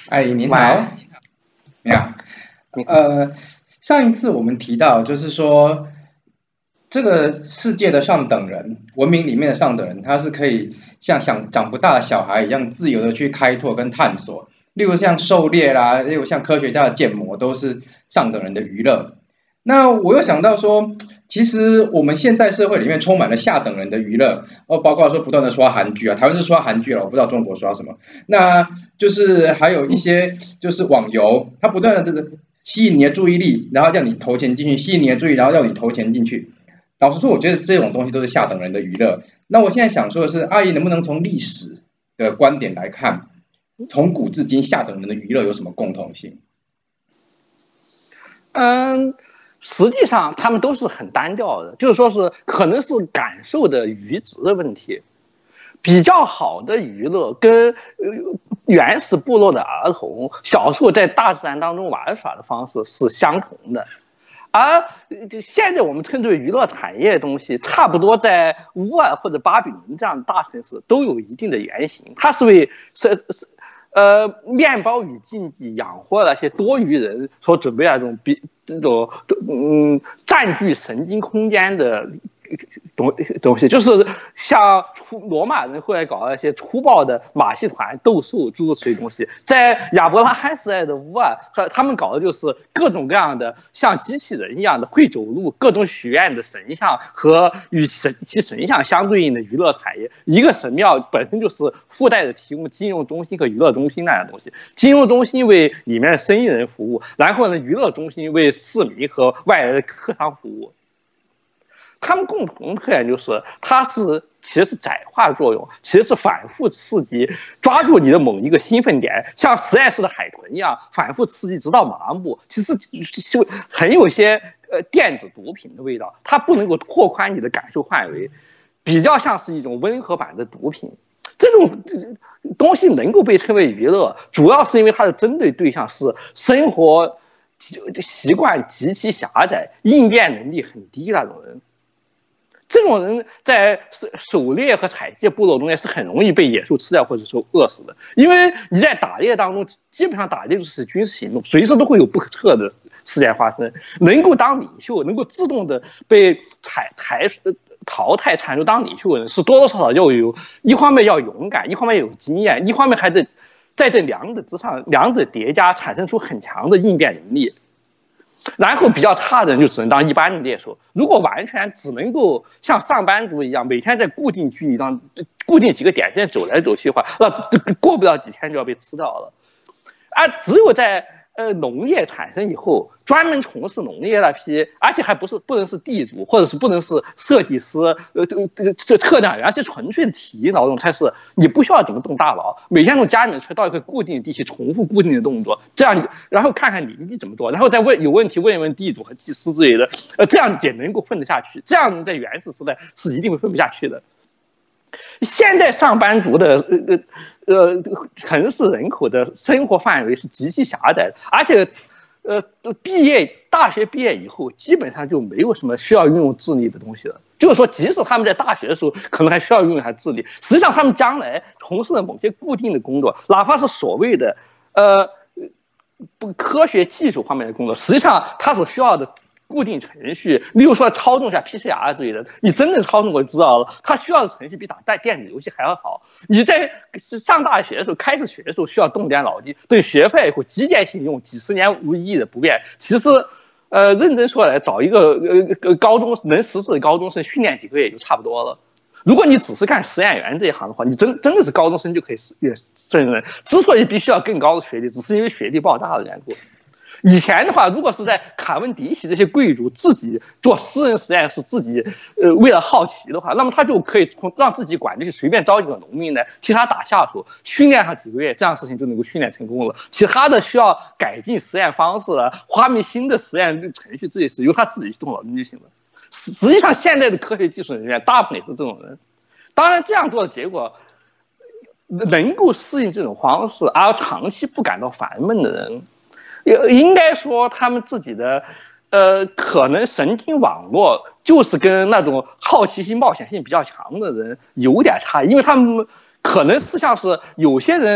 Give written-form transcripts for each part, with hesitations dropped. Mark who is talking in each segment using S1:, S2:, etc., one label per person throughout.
S1: 哎，您
S2: 喂，
S1: 好，你好。
S2: 你
S1: 呃，上一次我们提到，就是说，这个世界的上等人，文明里面的上等人，他是可以像长不大的小孩一样自由的去开拓跟探索，例如像狩猎啦，例如像科学家的建模，都是上等人的娱乐。那我又想到说，其实我们现代社会里面充满了下等人的娱乐，包括说不断的刷韩剧啊，台湾是刷韩剧了，我不知道中国刷什么。那就是还有一些就是网游，它不断的这个吸引你的注意力，然后叫你投钱进去，吸引你的注意，然后要你投钱进去。老实说，我觉得这种东西都是下等人的娱乐。那我现在想说的是，阿姨能不能从历史的观点来看，从古至今下等人的娱乐有什么共同性？
S2: 嗯，实际上他们都是很单调的，就是说是可能是感受的阈值的问题。比较好的娱乐跟原始部落的儿童小时候在大自然当中玩耍的方式是相同的。而现在我们称之为娱乐产业的东西，差不多在乌尔或者巴比伦这样的大城市都有一定的原型。它是为面包与竞技养活了那些多余人所准备的这种占据神经空间的东西，就是像罗马人后来搞那些粗暴的马戏团、斗兽诸如此类东西，在亚伯拉罕时代的乌尔，他们搞的就是各种各样的像机器人一样的会走路、各种许愿的神像和与其神像相对应的娱乐产业。一个神庙本身就是附带的提供金融中心和娱乐中心那样的东西，金融中心为里面的生意人服务，然后呢，娱乐中心为市民和外来的客商服务。他们共同的特点就是，其实是窄化作用，其实是反复刺激，抓住你的某一个兴奋点，像实验室的海豚一样，反复刺激直到麻木。其实就很有些电子毒品的味道，它不能够拓宽你的感受范围，比较像是一种温和版的毒品。这种东西能够被称为娱乐，主要是因为它的针对对象是生活习惯极其狭窄、应变能力很低那种人。这种人在狩猎和采集部落中间是很容易被野兽吃掉或者说饿死的，因为你在打猎当中，基本上打猎就是军事行动，随时都会有不可测的事件发生。能够当领袖，能够自动的被淘汰铲除当领袖的人，是多多少少要有一方面要勇敢，一方面有经验，一方面还得在这两者之上，两者叠加产生出很强的应变能力。然后比较差的人就只能当一般的猎手。如果完全只能够像上班族一样，每天在固定距离上、固定几个点在走来走去的话，那过不了几天就要被吃掉了。而只有在农业产生以后，专门从事农业那批，而且还不能是地主，或者是不能是设计师，这测量员，这纯粹的体力劳动才是你不需要怎么动大脑，每天从家里面出来到一个固定的地区，重复固定的动作，这样然后看看邻居怎么做，然后再有问题问地主和祭司之类的，这样也能够混得下去。这样在原始时代是一定会混不下去的。现在上班族的城市人口的生活范围是极其狭窄的，而且大学毕业以后，基本上就没有什么需要运用智力的东西了。就是说，即使他们在大学的时候可能还需要运用一下智力，实际上他们将来从事的某些固定的工作，哪怕是所谓的不科学技术方面的工作，实际上他所需要的固定程序，例如说操纵一下 PCR 之类的，你真正操纵我就知道了，它需要的程序比打电子游戏还要少。你在上大学的时候，开始学的时候需要动点脑筋，等学会以后机械性用，几十年无意义的不变。其实，认真说来，找一个能识字的高中生训练几个月就差不多了。如果你只是干实验员这一行的话，你真的是高中生就可以胜任。之所以必须要更高的学历，只是因为学历爆炸的缘故。以前的话，如果是在卡文迪奇这些贵族自己做私人实验室，自己为了好奇的话，那么他就可以让自己管，就随便招几个农民来替他打下手，训练上几个月，这样事情就能够训练成功了。其他的需要改进实验方式了，发明新的实验程序，这也是由他自己去动脑筋就行了。实际上，现在的科学技术人员大部分也是这种人。当然，这样做的结果，能够适应这种方式而长期不感到烦闷的人，应该说他们自己的可能神经网络就是跟那种好奇心冒险性比较强的人有点差异，因为他们可能是像是有些人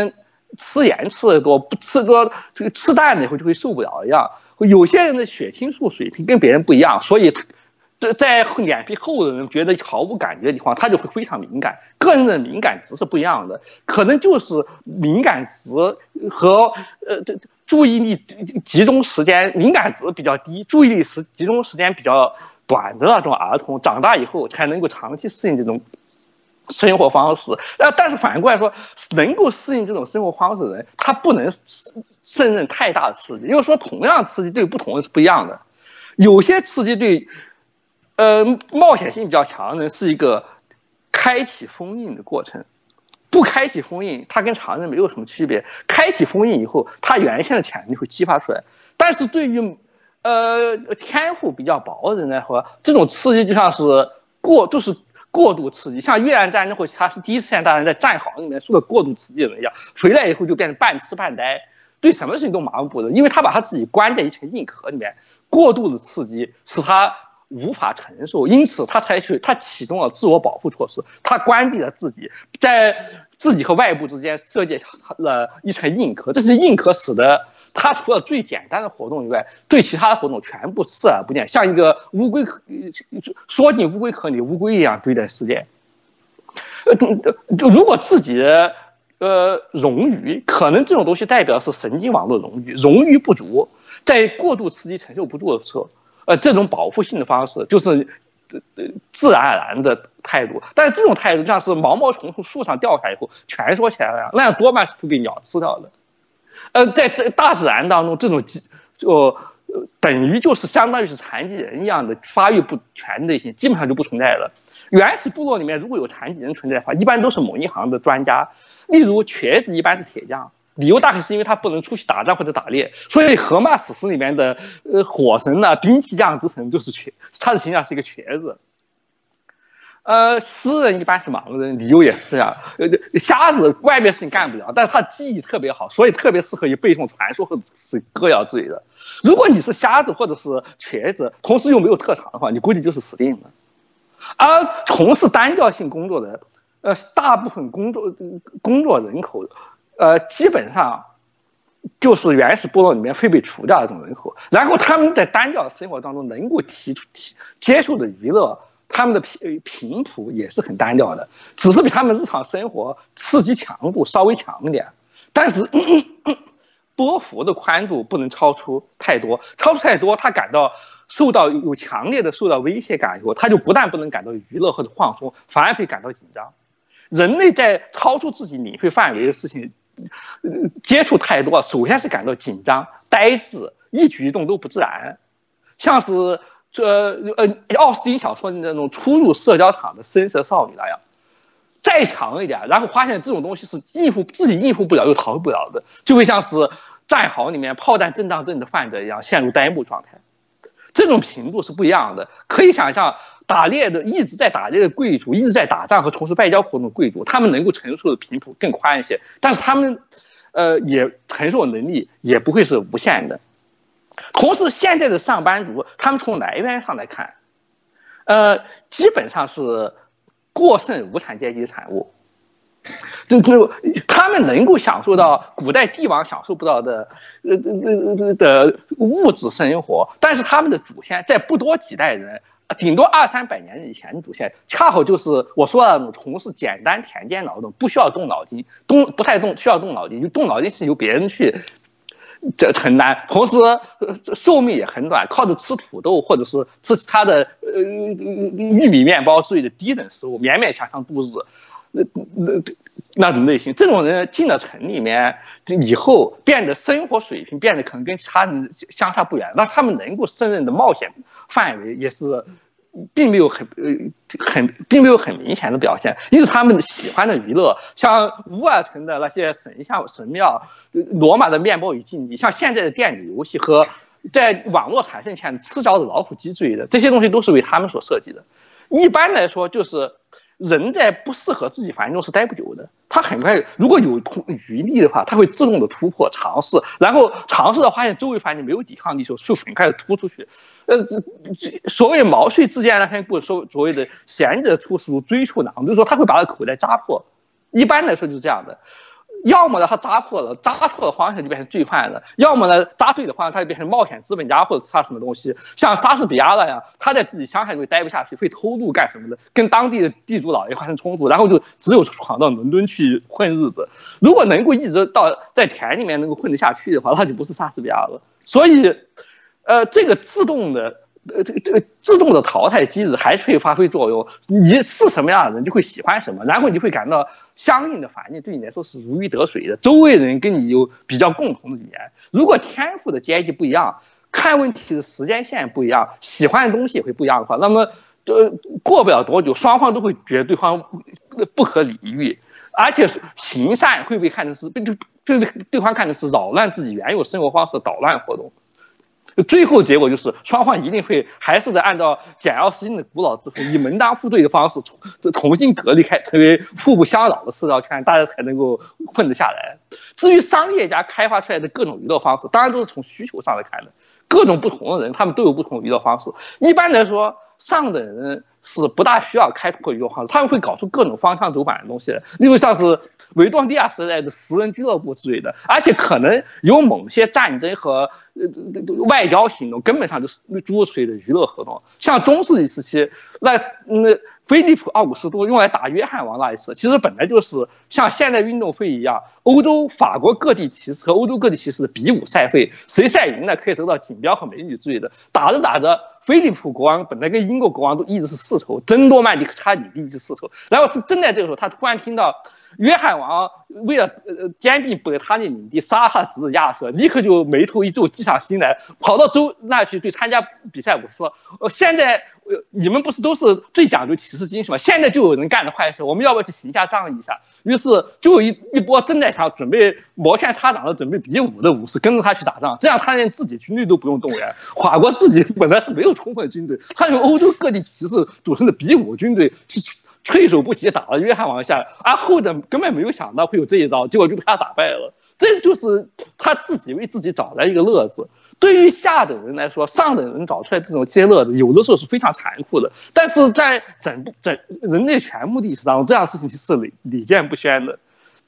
S2: 吃盐吃的多，不吃多这个吃淡了以后就会受不了一样。有些人的血清素水平跟别人不一样，所以在脸皮厚的人觉得毫无感觉的地方，他就会非常敏感。个人的敏感值是不一样的，可能就是敏感值和注意力集中时间敏感值比较低，注意力集中时间比较短的那种儿童，长大以后才能够长期适应这种生活方式。但是反过来说，能够适应这种生活方式的人，他不能胜任太大的刺激，因为说同样刺激对不同人是不一样的。有些刺激对冒险性比较强的人是一个开启封印的过程，不开启封印，它跟常人没有什么区别。开启封印以后，它原先的潜力会激发出来。但是对于天赋比较薄的人来说，这种刺激就像是过度刺激，像越南战争或其他是第一次世界大战在战壕里面受到过度刺激的人一样，回来以后就变成半痴半呆，对什么事情都麻木不仁，因为他把他自己关在一层硬壳里面，过度的刺激使他无法承受，因此他启动了自我保护措施，他关闭了自己，在自己和外部之间设计了一层硬壳，这是硬壳使得他除了最简单的活动以外，对其他的活动全部视而不见，像一个乌龟缩进乌龟壳里的乌龟一样对待世界。如果自己冗余，可能这种东西代表是神经网络冗余不足，在过度刺激承受不住的时候，这种保护性的方式就是自然而然的态度。但是这种态度像是毛毛虫从树上掉下来以后蜷缩起来了，那样多半是会被鸟吃掉的。在大自然当中，这种等于就是相当于是残疾人一样的发育不全类型，基本上就不存在了。原始部落里面如果有残疾人存在的话，一般都是某一行的专家，例如瘸子一般是铁匠，理由大概是因为他不能出去打仗或者打猎，所以荷马史诗里面的火神呢，兵器匠之神就是他的形象是一个瘸子。诗人一般是盲人，理由也是啊。瞎子外面事情干不了，但是他记忆特别好，所以特别适合于背诵传说或者是歌谣之类的。如果你是瞎子或者是瘸子，同时又没有特长的话，你估计就是死定了。而从事单调性工作的，大部分工作人口，基本上就是原始部落里面会被除掉的这种人口。然后他们在单调生活当中能够接受的娱乐，他们的频谱也是很单调的，只是比他们日常生活刺激强度稍微强一点，但是波幅的宽度不能超出太多，超出太多，他感到有强烈的受到威胁感以后，他就不但不能感到娱乐或者放松，反而会感到紧张。人类在超出自己领会范围的事情接触太多，首先是感到紧张、呆滞，一举一动都不自然，像是奥斯汀小说的那种初入社交场的深色少女那样。再强一点，然后发现这种东西是自己应付不了又逃不了的，就会像是战壕里面炮弹震荡震的患者一样陷入呆木状态。这种频度是不一样的。可以想象，一直在打猎的贵族，一直在打仗和从事外交活动的贵族，他们能够承受的频谱更宽一些，但是他们也承受能力也不会是无限的。同时，现在的上班族，他们从来源上来看，基本上是过剩无产阶级的产物。他们能够享受到古代帝王享受不到的物质生活，但是他们的祖先在不多几代人，顶多200-300年以前的祖先，恰好就是我说的那种从事简单田间劳动，不需要动脑筋，不太需要动脑筋，就动脑筋是由别人去承担，同时寿命也很短，靠着吃土豆或者是吃其他的玉米面包之类的低等食物勉勉强强度日。那种类型，这种人进了城里面以后，变得生活水平变得可能跟其他人相差不远，那他们能够胜任的冒险范围也是并没有很明显的表现。因此他们喜欢的娱乐，像乌尔城的那些神庙，罗马的面包与竞技，像现在的电子游戏和在网络产生前吃着的老虎机之类的，这些东西都是为他们所设计的。一般来说，就是人在不适合自己环境中是待不久的，他很快如果有余力的话，他会自动的突破尝试，然后尝试到发现周围环境没有抵抗力的时候，就很快的突出去。所谓毛遂自荐那篇故事，所谓的闲着出师如追处囊，就是说他会把他口袋扎破。一般来说就是这样的。 要么呢他扎错了方向就变成罪犯了，要么呢扎对的方向他就变成冒险资本家或者其他什么东西。像莎士比亚那样，他在自己乡下就会待不下去，会偷渡干什么的，跟当地的地主老爷发生冲突，然后就只有闯到伦敦去混日子。如果能够一直到在田里面能够混得下去的话，那就不是莎士比亚了。所以，这个自动的淘汰机制还是会发挥作用。你是什么样的人，就会喜欢什么，然后你就会感到相应的环境对你来说是如鱼得水的，周围人跟你有比较共同的语言。如果天赋的阶级不一样，看问题的时间线不一样，喜欢的东西也会不一样的话，那么过不了多久，双方都会觉得对方不可理喻，而且行善会被看成是被对方看成是扰乱自己原有生活方式的捣乱活动。最后结果就是双方一定会还是得按照简要适应的古老智慧，以门当户对的方式重新隔离开，成为互不相扰的社交圈，大家才能够混得下来。至于商业家开发出来的各种娱乐方式，当然都是从需求上来看的，各种不同的人他们都有不同的娱乐方式。一般来说，上等人是不大需要开拓娱乐方式，他们会搞出各种方向走板的东西，例如像是维多利亚时代的食人俱乐部之类的，而且可能有某些战争和外交行动根本上就是诸如此类的娱乐活动。像中世纪时期，菲利普·奥古斯都用来打约翰王那一次，其实本来就是像现代运动会一样，欧洲法国各地骑士和欧洲各地骑士的比武赛会，谁赛赢了可以得到锦标和美女之类的。打着打着，菲利普国王本来跟英国国王都一直是世仇，真诺曼底查理第一次世仇，然后正在这个时候，他突然听到约翰王为了兼并布列塔尼领地，杀他侄子亚瑟，立刻就眉头一皱，计上心来，跑到州那去对参加比赛武说：现在你们不是都是最讲究骑士精神吗？现在就有人干的坏事，我们要不要去行下仗义一下？于是就有一波正在想准备摩拳擦掌的准备比武的武士跟着他去打仗，这样他连自己军队都不用动员。法国自己本来是没有充分的军队，他用欧洲各地骑士组成的比武军队去措手不及打了约翰王下，而后者根本没有想到会有这一招，结果就被他打败了。这就是他自己为自己找来一个乐子。对于下等人来说，上等人找出来这种接乐子，有的时候是非常残酷的。但是在整人类全部历史当中，这样的事情是屡见不鲜的。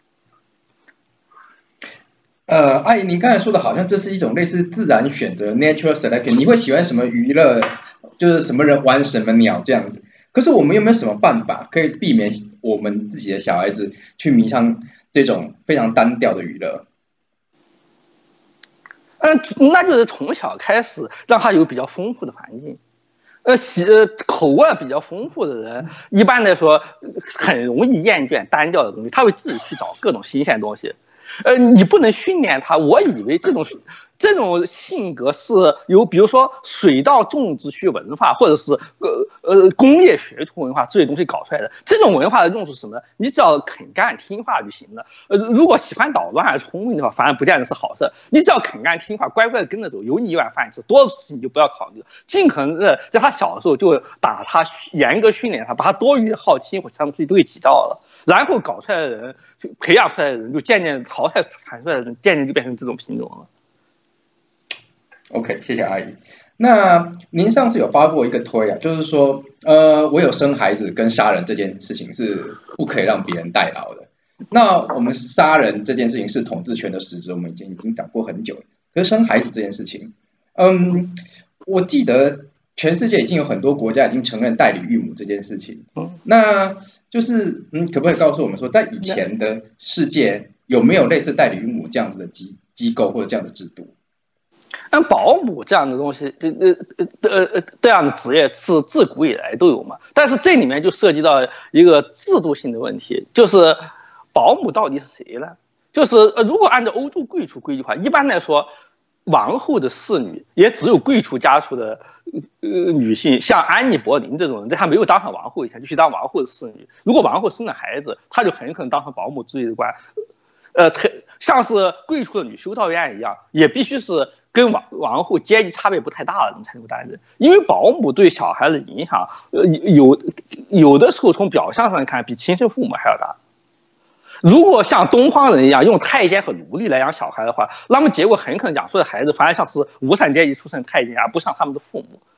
S1: 阿姨，您刚才说的好像这是一种类似自然选择 （natural selection），你会喜欢什么娱乐，就是什么人玩什么鸟这样子。可是我们有没有什么办法可以避免我们自己的小孩子去迷上这种非常单调的娱乐？
S2: 那就是从小开始让他有比较丰富的环境。口味比较丰富的人，一般来说很容易厌倦单调的东西，他会自己去找各种新鲜东西。你不能训练他。我以为这种性格是由比如说水稻种植区文化或者是工业学徒文化这些东西搞出来的。这种文化的用处是什么？你只要肯干听话就行了。如果喜欢捣乱还是聪明的话，反而不见得是好事。你只要肯干听话，乖乖的跟着走，有你一碗饭吃，多的事情你就不要考虑了。尽可能的在他小的时候就打他，严格训练他，把他多余的好奇或强迫都给挤掉了，然后搞出来的人，就培养出来的人，就渐渐淘汰产出来的人，渐渐就变成这种品种了。
S1: OK， 谢谢阿姨。那您上次有发过一个推啊，就是说，我有生孩子跟杀人这件事情是不可以让别人代劳的。那我们杀人这件事情是统治权的实质，我们已经讲过很久了。可是生孩子这件事情，我记得全世界已经有很多国家已经承认代理育母这件事情。那就是可不可以告诉我们说，在以前的世界有没有类似代理育母这样子的机构或者这样的制度？
S2: 保姆这样的东西，这样的职业是自古以来都有嘛。但是这里面就涉及到一个制度性的问题，就是保姆到底是谁呢？就是如果按照欧洲贵族规矩的话，一般来说，王后的侍女也只有贵族家族的女性，像安妮·博林这种人，在她没有当上王后以前就去当王后的侍女。如果王后生了孩子，她就很可能当上保姆之类的官。像是贵族的女修道院一样，也必须是跟王后阶级差别不太大的人才能担任，因为保姆对小孩的影响，有的时候从表象上看比亲生父母还要大。如果像东方人一样用太监和奴隶来养小孩的话，那么结果很可能养出的孩子反而像是无产阶级出身的太监，而不像他们的父母。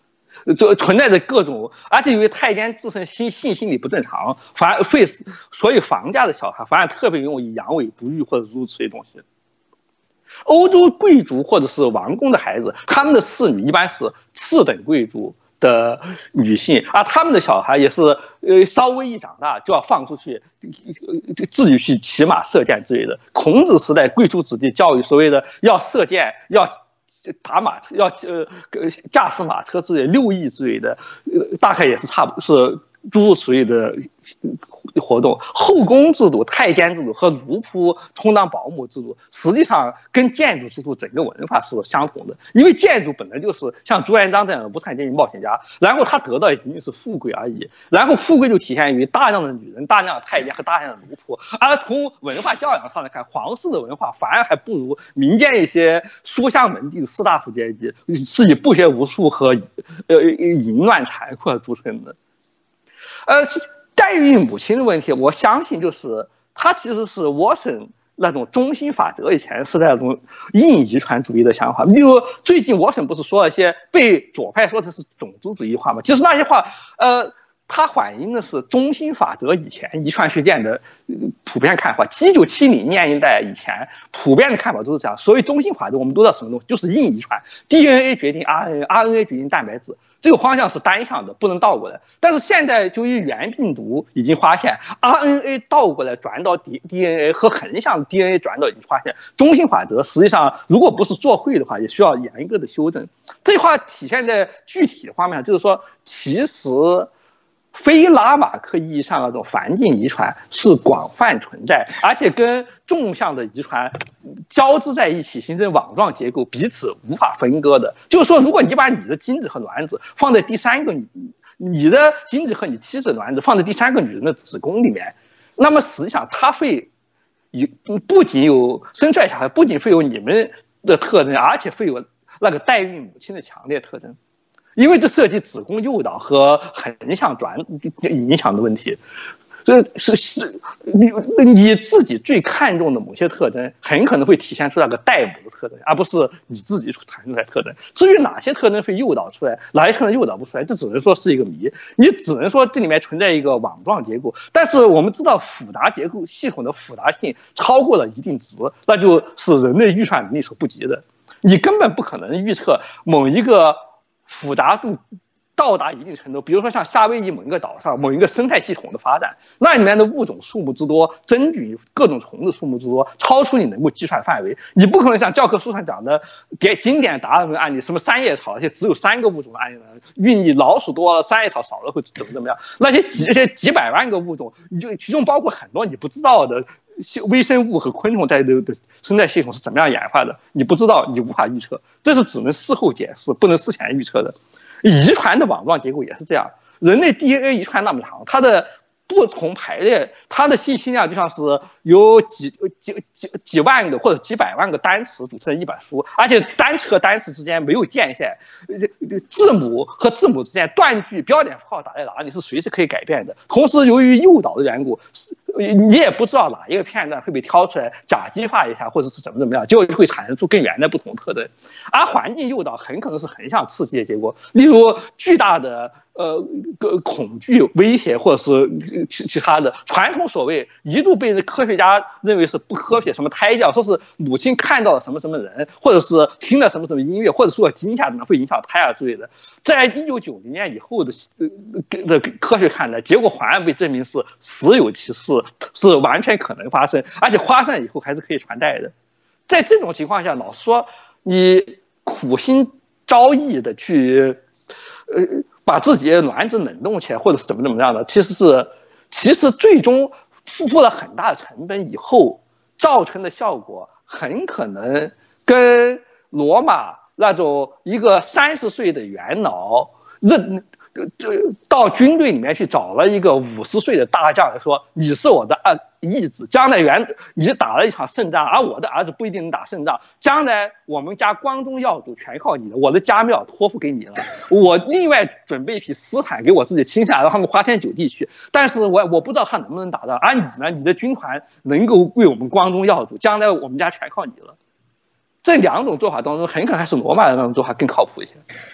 S2: 就存在着各种，而且由于太监自身性心理不正常，所以房家的小孩反而特别容易阳痿不育或者诸如此类东西。欧洲贵族或者是王公的孩子，他们的侍女一般是次等贵族的女性，而他们的小孩也是稍微一长大就要放出去，自己去骑马射箭之类的。孔子时代贵族子弟教育所谓的要射箭，要打马，要驾驶马车之类6艺之类的，大概也是差不多是诸如此类的活动。后宫制度、太监制度和奴仆充当保姆制度，实际上跟建筑制度整个文化是相同的。因为建筑本来就是像朱元璋这样的无产阶级冒险家，然后他得到也仅仅是富贵而已。然后富贵就体现于大量的女人、大量的太监和大量的奴仆。而从文化教养上来看，皇室的文化反而还不如民间一些书香门第的士大夫阶级，是以不学无术和淫乱残酷而著称的。代孕母亲的问题，我相信就是它其实是沃森那种中心法则以前是那种硬遗传主义的想法。例如最近沃森不是说了一些被左派说的是种族主义话吗？其实那些话，它反映的是中心法则以前遗传学界的普遍看法。1970年代以前普遍的看法都是这样。所谓中心法则，我们都知道什么东西，就是硬遗传 ，DNA 决定 RNA 决定蛋白质。这个方向是单向的，不能倒过来。但是现在就于原病毒已经发现 ，RNA 倒过来转到 DNA 和横向 DNA 转到已经发现中心法则。实际上，如果不是做会的话，也需要严格的修正。这话体现在具体的方面上，就是说，其实非拉马克意义上的这种环境遗传是广泛存在，而且跟纵向的遗传交织在一起，形成网状结构，彼此无法分割的。就是说，如果你把你的精子和卵子放在第三个你的精子和你妻子的卵子放在第三个女人的子宫里面，那么实际上它会不仅有生出来小孩，不仅会有你们的特征，而且会有那个代孕母亲的强烈特征。因为这涉及子宫诱导和横向影响的问题，这是你自己最看重的某些特征，很可能会体现出那个代母的特征，而不是你自己所产生出来的特征。至于哪些特征会诱导出来，哪些特征诱导不出来，这只能说是一个谜。你只能说这里面存在一个网状结构，但是我们知道复杂结构系统的复杂性超过了一定值，那就是人类预算能力所不及的。你根本不可能预测某一个复杂度到达一定程度，比如说像夏威夷某一个岛上某一个生态系统的发展，那里面的物种数目之多，真菌各种虫子数目之多，超出你能够计算范围。你不可能像教科书上讲的给经典答案的案例，什么三叶草，而且只有3个物种的案例呢？运你老鼠多了，三叶草少了会怎么样？那些几百万个物种，其中包括很多你不知道的微生物和昆虫在的生态系统是怎么样研发的，你不知道，你无法预测，这是只能事后解释，不能事前预测的。遗传的网状结构也是这样，人类 DNA 遗传那么长，它的不同排列，它的信息量就像是由几万个或者几百万个单词组成一本书，而且单词和单词之间没有界限，字母和字母之间断句、标点符号打在哪里是随时可以改变的。同时，由于诱导的缘故，你也不知道哪一个片段会被挑出来甲基化一下，或者是怎么样，结果就会产生出跟原来不同特征。而环境诱导很可能是横向刺激的结果，例如巨大的恐惧、威胁，或者是其他的。传统所谓一度被科学家认为是不科学，什么胎教，说是母亲看到了什么什么人，或者是听了什么什么音乐，或者说惊吓会影响胎儿之类的。在1990年以后的科学看来，结果反而被证明是实有其事，是完全可能发生，而且发生以后还是可以传代的。在这种情况下，老实说，你苦心招役的去把自己的卵子冷冻起来，或者是怎么样的，其实最终付了很大的成本以后造成的效果，很可能跟罗马那种一个30岁的元老到军队里面去找了一个50岁的大将来说，你是我的义子，将来你打了一场胜仗，而我的儿子不一定能打胜仗，将来我们家光宗耀祖全靠你了，我的家庙托付给你了，我另外准备一批私产给我自己亲下，让他们花天酒地去，但是我不知道他能不能打仗，而你呢，你的军团能够为我们光宗耀祖，将来我们家全靠你了。这2种做法当中，很可能还是罗马的那种做法更靠谱一些。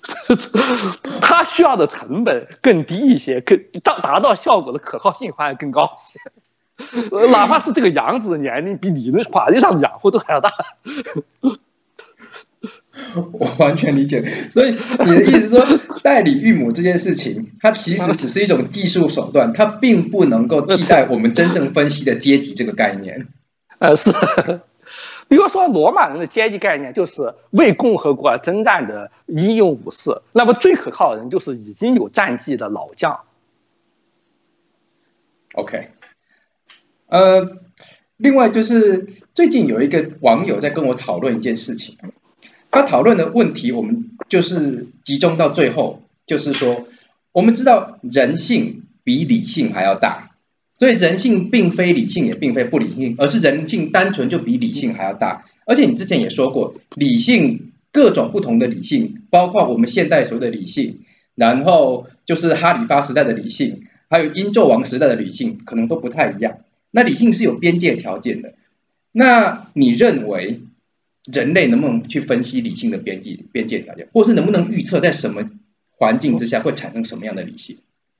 S2: 它需要的成本更低一些，达到效果的可靠性反而更高一些。哪怕是这个养子的年龄比理论法律上的养父都还要大。
S1: 我完全理解，所以你的意思是说，代理育母这件事情，它其实只是一种技术手段，它并不能够替代我们真正分析的阶级这个概念。
S2: 是。比如说，罗马人的阶级概念就是为共和国而征战的英勇武士，那么最可靠的人就是已经有战绩的老将。
S1: OK， 另外就是最近有一个网友在跟我讨论一件事情，他讨论的问题我们就是集中到最后，就是说我们知道人性比理性还要大。所以人性并非理性，也并非不理性，而是人性单纯就比理性还要大。而且你之前也说过，理性各种不同的理性，包括我们现代所谓的理性，然后就是哈里发时代的理性，还有殷纣王时代的理性，可能都不太一样。那理性是有边界条件的。那你认为人类能不能去分析理性的边界条件，或是能不能预测在什么环境之下会产生什么样的理性？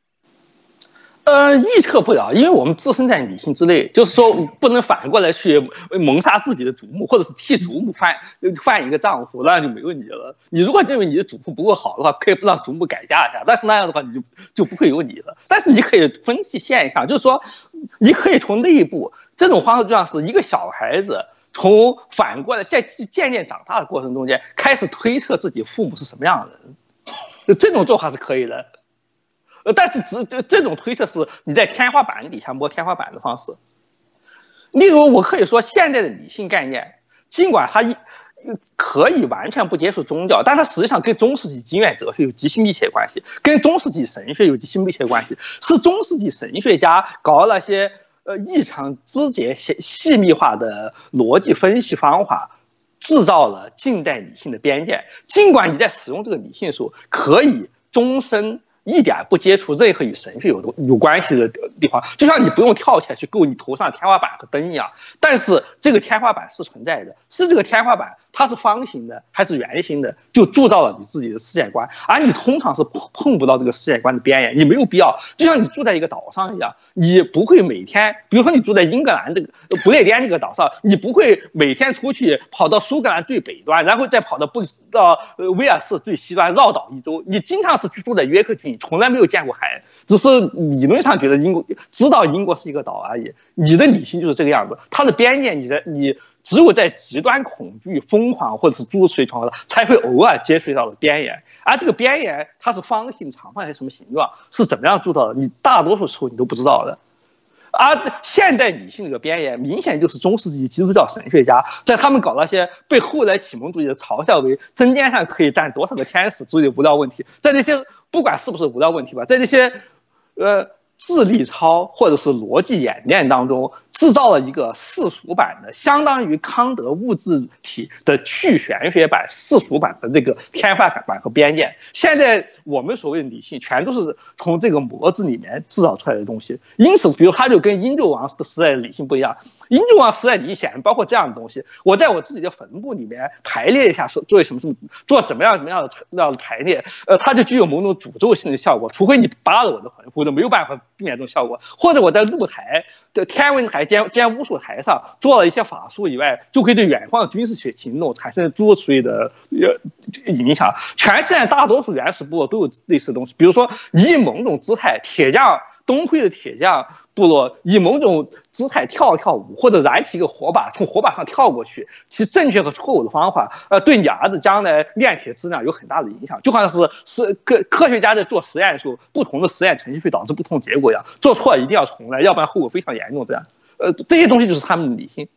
S2: 预测不了，因为我们置身在理性之内，就是说不能反过来去谋杀自己的祖母，或者是替祖母犯一个丈夫，那就没有你了。你如果认为你的祖父不够好的话，可以不让祖母改嫁一下，但是那样的话你就不会有你了。但是你可以分析现象，就是说你可以从内部，这种方式就像是一个小孩子从反过来在渐渐长大的过程中间开始推测自己父母是什么样的人，这种做法是可以的。但是这种推测是你在天花板底下摸天花板的方式。例如，我可以说现在的理性概念，尽管它可以完全不接触宗教，但它实际上跟中世纪经验哲学有极其密切关系，跟中世纪神学有极其密切关系，是中世纪神学家搞了些异常枝节细密化的逻辑分析方法，制造了近代理性的边界。尽管你在使用这个理性的时候，可以终身一点不接触任何与神学有关系的地方，就像你不用跳起来去够你头上的天花板和灯一样。但是这个天花板是存在的，是这个天花板它是方形的还是圆形的，就铸造了你自己的世界观，而你通常是碰不到这个世界观的边缘，你没有必要。就像你住在一个岛上一样，你不会每天，比如说你住在英格兰这个不列颠这个岛上，你不会每天出去跑到苏格兰最北端，然后再跑到威尔士最西端绕岛一周。你经常是居住在约克郡，从来没有见过海，只是理论上觉得知道英国是一个岛而已。你的理性就是这个样子，它的边界你只有在极端恐惧、疯狂或者是诸如此类状况下，才会偶尔接触到的边缘。而这个边缘它是方形、长方还是什么形状，是怎么样铸造的，你大多数时候你都不知道的。而现代理性这个边缘，明显就是中世纪基督教神学家在他们搞那些被后来启蒙主义的嘲笑为针尖上可以站多少个天使之类的无聊问题，在那些不管是不是无聊问题吧，在那些智力操或者是逻辑演练当中，制造了一个世俗版的，相当于康德物质体的去玄学版、世俗版的这个天花板和边界。现在我们所谓的理性，全都是从这个模子里面制造出来的东西。因此，比如它就跟殷纣王的时代的理性不一样。殷纣王时代理性显然包括这样的东西：我在我自己的坟墓里面排列一下，做什么做怎么样的排列，它就具有某种诅咒性的效果。除非你扒了我的坟，否则没有办法避免这种效果。或者我在露台的天文台兼巫术台上做了一些法术以外，就可以对远方的军事行动产生诸如此类的影响。全世界大多数原始部落都有类似的东西，比如说以某种姿态，东非的铁匠部落以某种姿态跳舞，或者燃起一个火把，从火把上跳过去，其正确和错误的方法，对你儿子将来炼铁质量有很大的影响。就好像是科学家在做实验的时候，不同的实验程序会导致不同结果一样，做错一定要重来，要不然后果非常严重。这样，这些东西就是他们的理性。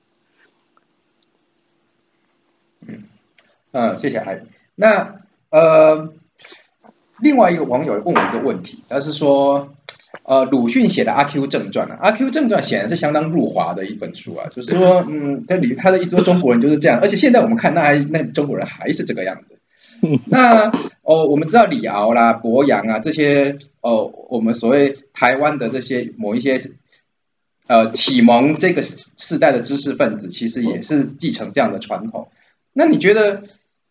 S1: 谢谢海。那另外一个网友问我一个问题，他是说，鲁迅写的《阿 Q 正传》啊，《阿 Q 正传》显然是相当入华的一本书啊，就是说，他的意思说中国人就是这样，而且现在我们看那中国人还是这个样子。那我们知道李敖啦、博洋啊这些我们所谓台湾的这些某一些启蒙这个世代的知识分子，其实也是继承这样的传统。那你觉得？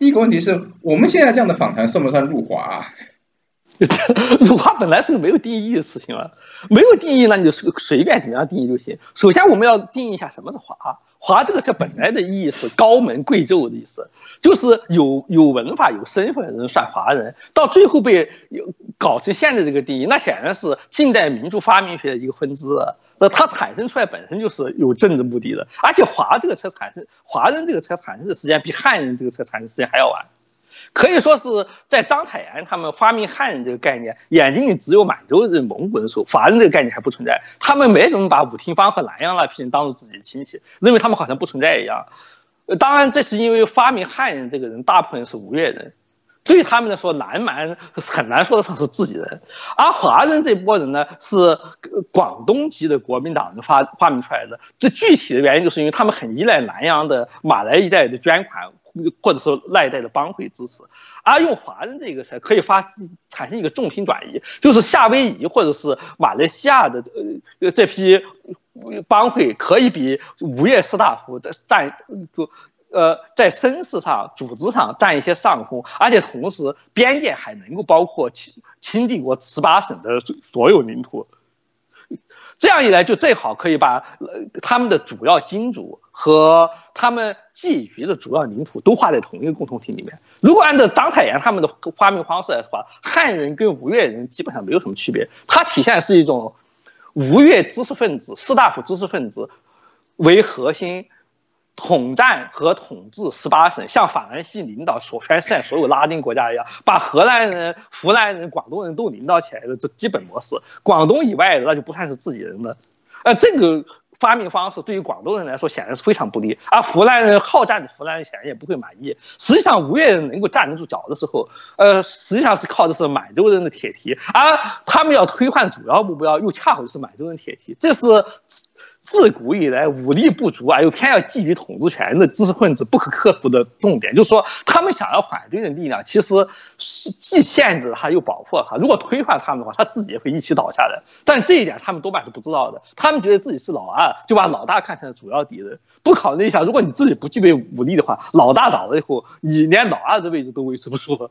S1: 第一个问题是我们现在这样的访谈算不算入华啊？
S2: 辱华本来是个没有定义的事情嘛，没有定义，那你就随便怎么样定义就行。首先我们要定义一下什么是华。华这个词本来的意义是高门贵胄的意思，就是有文化有身份的人算华人。到最后被搞成现在这个定义，那显然是近代民族发明学的一个分支。那它产生出来本身就是有政治目的的，而且华这个词产生，华人这个词产生的时间比汉人这个词产生时间还要晚。可以说是在章太炎他们发明汉人这个概念，眼睛里只有满洲人、蒙古人的时候，华人这个概念还不存在。他们没怎么把武廷芳和南洋那批人当做自己的亲戚，认为他们好像不存在一样。当然，这是因为发明汉人这个人大部分是吴越人，对于他们来说，南蛮很难说得上是自己人。而华人这波人呢，是广东籍的国民党人发明出来的。这具体的原因就是因为他们很依赖南洋的马来一带的捐款，或者说那一带的帮会支持，而用华人这个词可以产生一个重心转移，就是夏威夷或者是马来西亚的这批帮会可以比吴越士大夫在声势上、组织上占一些上风，而且同时边界还能够包括清帝国18省的所有领土。这样一来，就正好可以把他们的主要金主和他们觊觎的主要领土都划在同一个共同体里面。如果按照章太炎他们的发明方式来说，汉人跟吴越人基本上没有什么区别，它体现是一种吴越知识分子、士大夫知识分子为核心，统战和统治18省，像法兰西领导全世界所有拉丁国家一样，把荷兰人、湖南人、广东人都领导起来的这基本模式。广东以外的那就不算是自己人了。这个发明方式对于广东人来说显然是非常不利，而湖南人好战的湖南人显然也不会满意。实际上，吴越人能够站得住脚的时候，实际上是靠的是满洲人的铁蹄，而他们要推翻主要目标又恰好是满洲人铁蹄，这是自古以来武力不足而又偏要觊觎统治权的知识分子不可克服的重点，就是说他们想要反对的力量其实是既限制他又保护他，如果推翻他们的话，他自己也会一起倒下来。但这一点他们多半是不知道的，他们觉得自己是老二，就把老大看成了主要敌人，不考虑一下，如果你自己不具备武力的话，老大倒了以后，你连老二的位置都维持不住。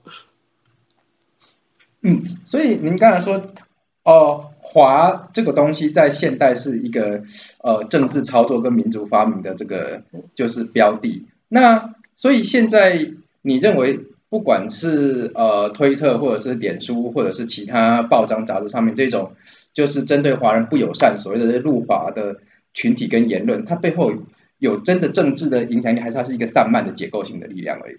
S1: 所以您刚才说，华这个东西在现代是一个政治操作跟民族发明的这个就是标的。那所以现在你认为不管是推特或者是脸书或者是其他报章杂志上面这种就是针对华人不友善所谓的入华的群体跟言论，它背后有真的政治的影响力，还是它是一个散漫的结构性的力量而已？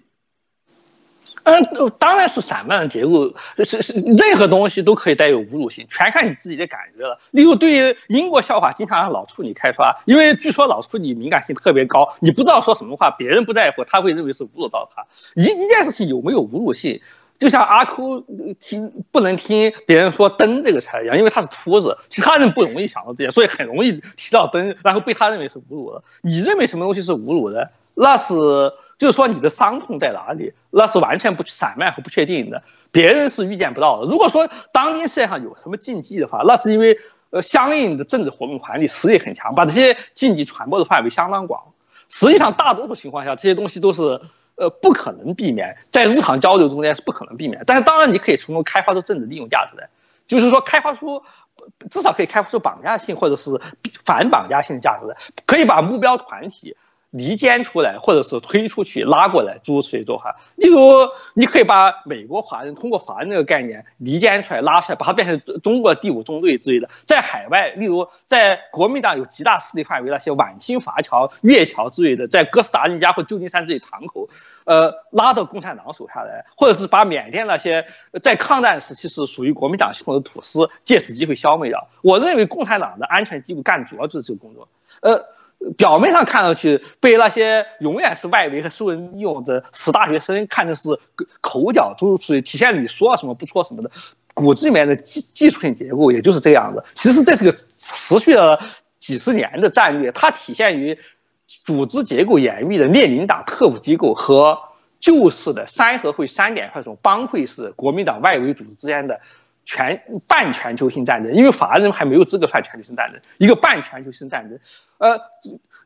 S2: 当然是散漫的结构，任何东西都可以带有侮辱性，全看你自己的感觉了。例如，对于英国笑话，经常让老处女开发，因为据说老处女敏感性特别高，你不知道说什么话，别人不在乎，他会认为是侮辱到他。一件事情有没有侮辱性，就像阿抠不能听别人说灯这个词一样，因为他是秃子，其他人不容易想到这些，所以很容易提到灯，然后被他认为是侮辱了。你认为什么东西是侮辱的，那是就是说你的伤痛在哪里，那是完全不散漫和不确定的，别人是预见不到的。如果说当今世界上有什么禁忌的话，那是因为相应的政治活动团体实力很强，把这些禁忌传播的范围相当广。实际上大多数情况下这些东西都是不可能避免，在日常交流中间是不可能避免，但是当然你可以从中开发出政治利用价值来，就是说至少可以开发出绑架性或者是反绑架性的价值来，可以把目标团体离间出来，或者是推出去、拉过来，诸如此类做法。例如，你可以把美国华人通过华人这个概念离间出来、拉出来，把它变成中国第5中队之类的。在海外，例如在国民党有极大势力范围那些晚清华侨、粤侨之类的，在哥斯达黎加或旧金山这里堂口，拉到共产党手下来，或者是把缅甸那些在抗战时期是属于国民党系统的土司，借此机会消灭掉。我认为共产党的安全机构干的主要就是这个工作。表面上看上去被那些永远是外围和受人利用的死大学生看的是口角诸如此类，体现你说什么不说什么的骨子里面的技术性结构，也就是这样的。其实这是个持续了几十年的战略，它体现于组织结构严密的列宁党特务机构和旧式的三合会3点这种帮会式国民党外围组织之间的半全球性战争，因为法人还没有资格算全球性战争，一个半全球性战争。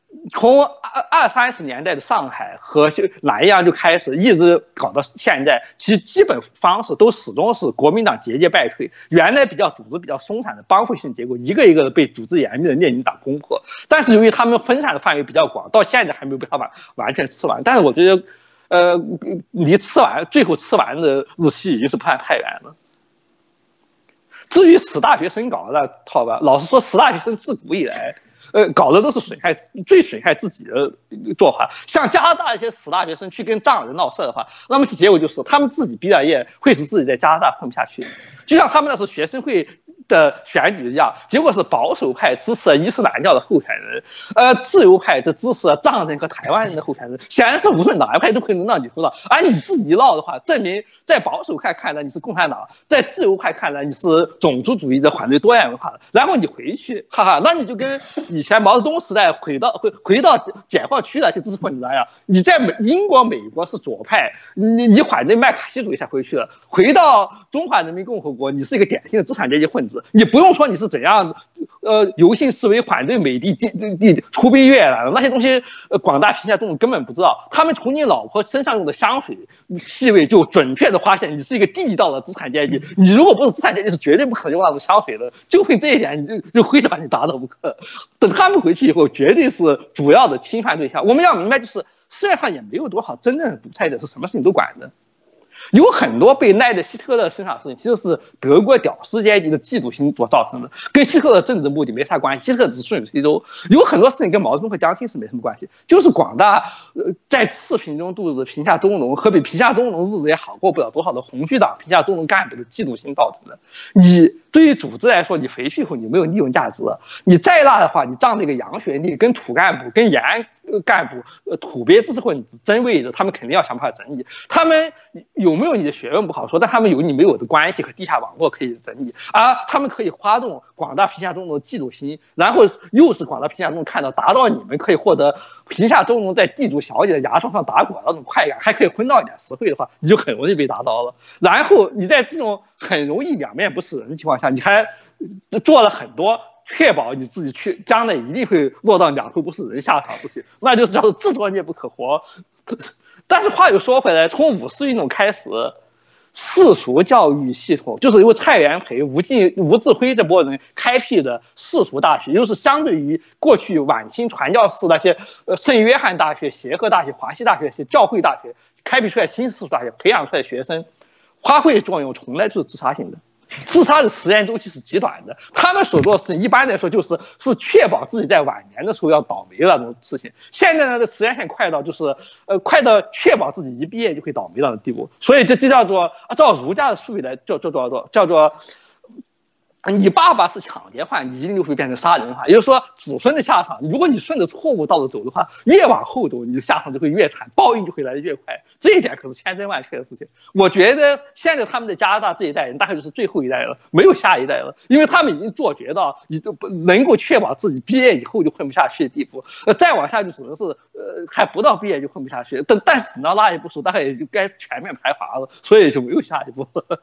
S2: 从20-30年代的上海和南洋就开始，一直搞到现在，其基本方式都始终是国民党节节败退。原来组织比较松散的帮会性结构，一个一个的被组织严密的列宁党攻破。但是由于他们分散的范围比较广，到现在还没有被他完全吃完。但是我觉得，离最后吃完的日期已经是不算太远了。至于死大学生搞的套吧，老实说，死大学生自古以来。搞的都是最损害自己的做法。像加拿大一些死大学生去跟藏人闹事的话，那么结果就是他们自己毕了业，会使自己在加拿大混不下去。就像他们那时候学生会的选举一样，结果是保守派支持伊斯兰教的候选人，自由派就支持藏人和台湾人的候选人。显然是无论哪一派都可以轮到你头上。而你自己一闹的话，证明在保守派看来你是共产党，在自由派看来你是种族主义的反对多元文化的。然后你回去，哈哈，那你就跟以前毛泽东时代回到解放区的一些知识分子一样，你在英国、美国是左派，你反对麦卡锡主义才回去了。回到中华人民共和国，你是一个典型的资产阶级混子。你不用说你是怎样，游行示威反对美帝出兵越南的那些东西，广大贫下中农根本不知道。他们从你老婆身上用的香水气味就准确的发现你是一个地道的资产阶级。你如果不是资产阶级，是绝对不可能用那种香水的。就凭这一点，你就非得把你打倒不可。等他们回去以后，绝对是主要的侵犯对象。我们要明白，就是世界上也没有多少真正的独裁者是什么事情都管的。有很多被赖在希特勒身上的事情，其实是德国屌丝阶级的嫉妒心所造成的，跟希特勒政治目的没啥关系。希特勒只是顺水推舟。有很多事情跟毛泽东和江青是没什么关系，就是广大在赤贫中度日的贫下中农和比贫下中农日子也好过不了多少的红区党贫下中农干部的嫉妒心造成的。你对于组织来说，你回去以后你没有利用价值，你再大的话，你仗这个洋学历跟土干部、跟延安干部、土鳖知识分子争位置，他们肯定要想办法整你。他们有没有你的学问不好说，但他们有你没有的关系和地下网络可以整你，而他们可以发动广大贫下中农的嫉妒心，然后又是广大贫下中农看到达到你们可以获得贫下中农在地主小姐的牙床上打滚那种快感，还可以混到一点实惠的话，你就很容易被打倒了。然后你在这种很容易两面不是人的情况下，你还做了很多确保你自己去将来一定会落到两头不是人下场的事情，那就是叫做自作孽不可活。但是话又说回来，从五四运动开始，世俗教育系统就是由蔡元培、吴志辉这波人开辟的世俗大学，也就是相对于过去晚清传教士那些圣约翰大学、协和大学、华西大学、教会大学开辟出来新世俗大学，培养出来的学生，发挥的作用从来就是自杀性的。自杀的时间周期是极短的，他们所做的事情一般来说是确保自己在晚年的时候要倒霉的那种事情。现在呢，这时间线快到快到确保自己一毕业就会倒霉到的地步，所以这叫做照儒家的术语来叫做。你爸爸是抢劫犯，你一定就会变成杀人犯。也就是说，子孙的下场，如果你顺着错误道路走的话，越往后走，你的下场就会越惨，报应就会来得越快。这一点可是千真万确的事情。我觉得现在他们在加拿大这一代人，大概就是最后一代了，没有下一代了，因为他们已经做绝到你都能够确保自己毕业以后就混不下去的地步。再往下就只能是还不到毕业就混不下去。但是等到那一步时候，大概也就该全面排华了，所以就没有下一步了。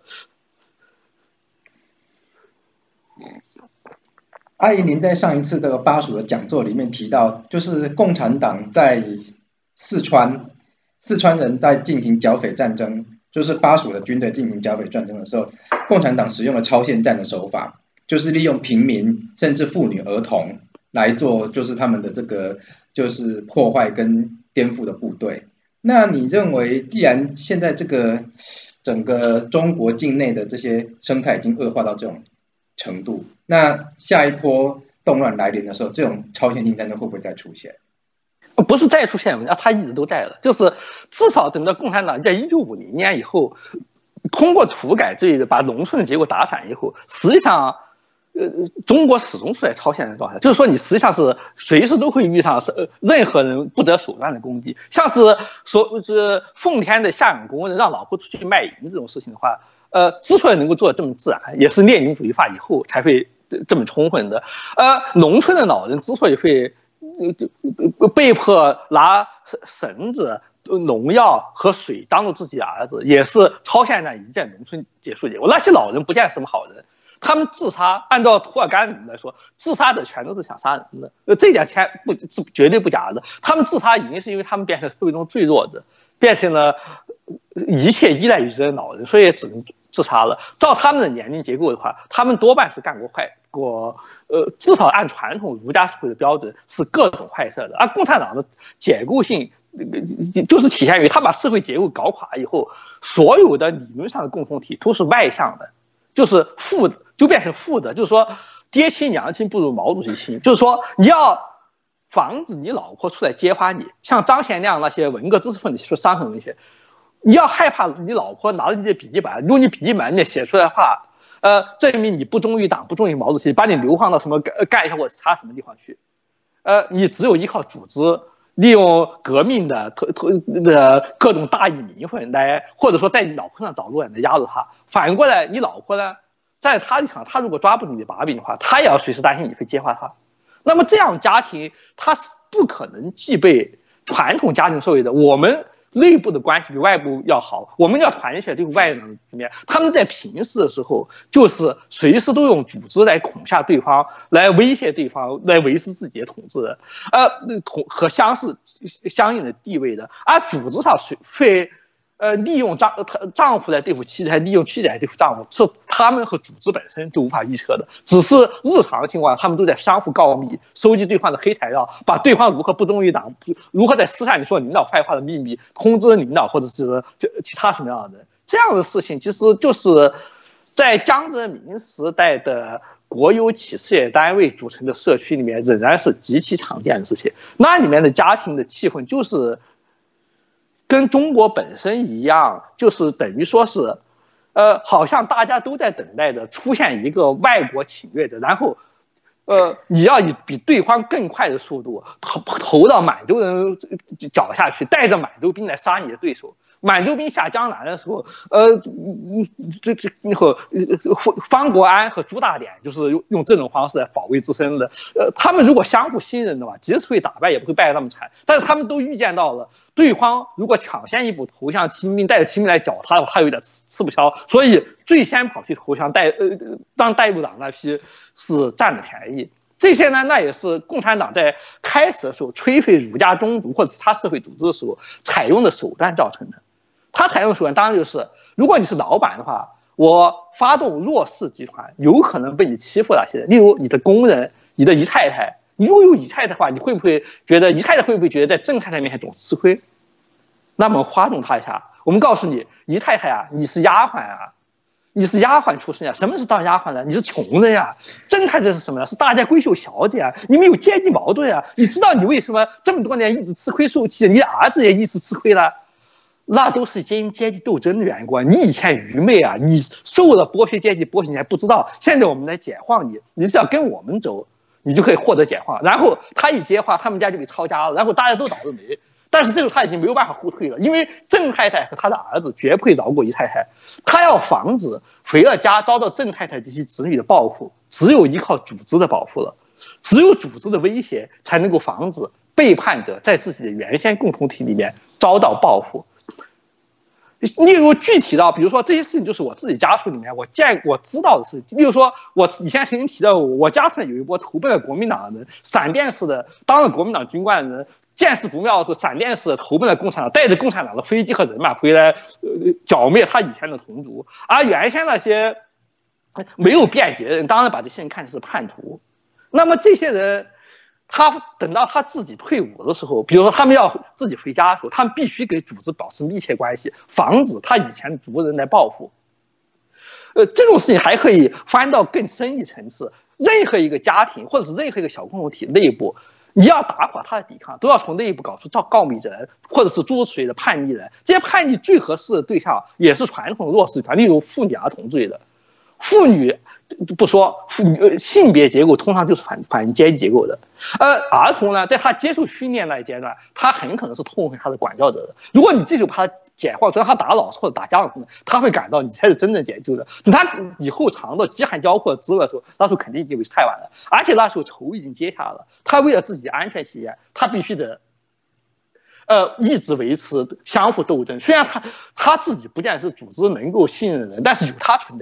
S1: 阿姨，您在上一次这个巴蜀的讲座里面提到，就是共产党在四川人在进行剿匪战争，就是巴蜀的军队进行剿匪战争的时候，共产党使用了超限战的手法，就是利用平民甚至妇女儿童来做，就是他们的这个就是破坏跟颠覆的部队。那你认为，既然现在这个整个中国境内的这些生态已经恶化到这种程度，那下一波动乱来临的时候，这种超限性战争会不会再出现？
S2: 不是再出现，它一直都在了。就是至少等到共产党在1950年以后，通过土改这一把农村的结构打散以后，实际上，中国始终处在超限的状态。就是说，你实际上是随时都会遇上任何人不择手段的攻击，像是奉天的下岗工人让老婆出去卖淫这种事情的话。之所以能够做得这么自然，也是列宁主义化以后才会这么充分的。农村的老人之所以会被迫拿绳子、农药和水当做自己的儿子，也是超限战已经在农村结束结果。那些老人不见是什么好人， 他们自杀，按照涂尔干来说，自杀的全都是想杀人的。这一点是绝对不假的。他们自杀原因是因为他们变成社会中最弱的，变成了一切依赖于人的老人，所以只能自杀了。照他们的年龄结构的话，他们多半是干过至少按传统儒家社会的标准是各种坏事的。而共产党的解构性就是体现于他把社会结构搞垮以后，所有的理论上的共同体都是外向的，就是负的，就变成负的，就是说爹亲娘亲不如毛主席亲，就是说你要防止你老婆出来揭发你，像张贤亮那些文革知识分子说伤痕文学，你要害怕你老婆拿着你的笔记本，如果你笔记本里面写出来的话，证明你不忠于党，不忠于毛主席，把你流放到什么干一下或其他什么地方去，你只有依靠组织。利用革命的各种大义名分来，或者说在你老婆上捣乱来压住他。反过来，你老婆呢，在他立场，他如果抓不住你的把柄的话，他也要随时担心你会揭发他。那么这样家庭，他是不可能具备传统家庭社会的。我们内部的关系比外部要好，我们要团结对外人面。他们在平时的时候，就是随时都用组织来恐吓对方，来威胁对方，来维持自己的统治的，和相应的地位的。而组织上会利用丈夫来对付妻子，还利用妻子来对付丈夫，是他们和组织本身都无法预测的。只是日常情况，他们都在相互告密，收集对方的黑材料，把对方如何不忠于党，如何在私下里说领导坏话的秘密通知领导，或者是其他什么样的这样的事情，其实就是在江泽民时代的国有企事业单位组成的社区里面，仍然是极其常见的事情。那里面的家庭的气氛就是跟中国本身一样，就是等于说是，好像大家都在等待着出现一个外国侵略者，然后，你要以比对方更快的速度投到满洲人脚下去，带着满洲兵来杀你的对手。满洲兵下江南的时候，方国安和朱大典就是用这种方式来保卫自身的。他们如果相互信任的话，即使会打败，也不会败得那么惨。但是他们都预见到了，对方如果抢先一步投向清兵，带着清兵来剿他，他有点吃不消，所以最先跑去投降当带路党那批是占了便宜。这些呢，那也是共产党在开始的时候摧毁儒家宗族或者其他社会组织的时候采用的手段造成的。他采用的手段当然就是，如果你是老板的话，我发动弱势集团，有可能被你欺负那些人，例如你的工人、你的姨太太。你如果有姨太太的话，你会不会觉得姨太太会不会觉得在正太太面前总是吃亏？那么发动他一下，我们告诉你，姨太太啊，你是丫鬟啊。你是丫鬟出身呀？什么是当丫鬟呢？你是穷人呀！正太太是什么呢？是大家闺秀小姐啊！你们有阶级矛盾啊！你知道你为什么这么多年一直吃亏受气？你的儿子也一直吃亏了，那都是因阶级斗争的缘故。你以前愚昧啊！你受了剥削阶级剥削，你还不知道。现在我们来解放你，你只要跟我们走，你就可以获得解放。然后他一揭发，他们家就被抄家了，然后大家都倒了霉。但是这时候他已经没有办法后退了，因为郑太太和他的儿子绝不会饶过姨太太。他要防止回了家遭到郑太太这些子女的报复，只有依靠组织的保护了，只有组织的威胁才能够防止背叛者在自己的原先共同体里面遭到报复。例如具体到，比如说这些事情就是我自己家属里面我知道的事情。例如说，我以前曾经提到，我家属有一波投奔了国民党的人，闪电式的当了国民党军官的人。见势不妙的时候，闪电式的投奔了共产党，带着共产党的飞机和人马回来，剿灭他以前的同族。而原先那些没有辩解的人，当然把这些人看成是叛徒。那么这些人，他等到他自己退伍的时候，比如说他们要自己回家的时候，他们必须给组织保持密切关系，防止他以前的族人来报复。这种事情还可以翻到更深一层次，任何一个家庭或者是任何一个小共同体内部。你要打垮他的抵抗，都要从内部搞出告密人，或者是诸如此类的叛逆人。这些叛逆最合适的对象也是传统弱势团，例如妇女儿童罪的。妇女不说，性别结构通常就是反阶级结构的。儿童呢，在他接受训练那一阶段，他很可能是痛恨他的管教者的。如果你这就把他解放，只要他打老师或者打家长，他会感到你才是真正解救的。等他以后尝到饥寒交迫的滋味的时候，那时候肯定已经为太晚了，而且那时候仇已经结下了。他为了自己安全起见，他必须得一直维持相互斗争。虽然他自己不见是组织能够信任的人，但是有他存在，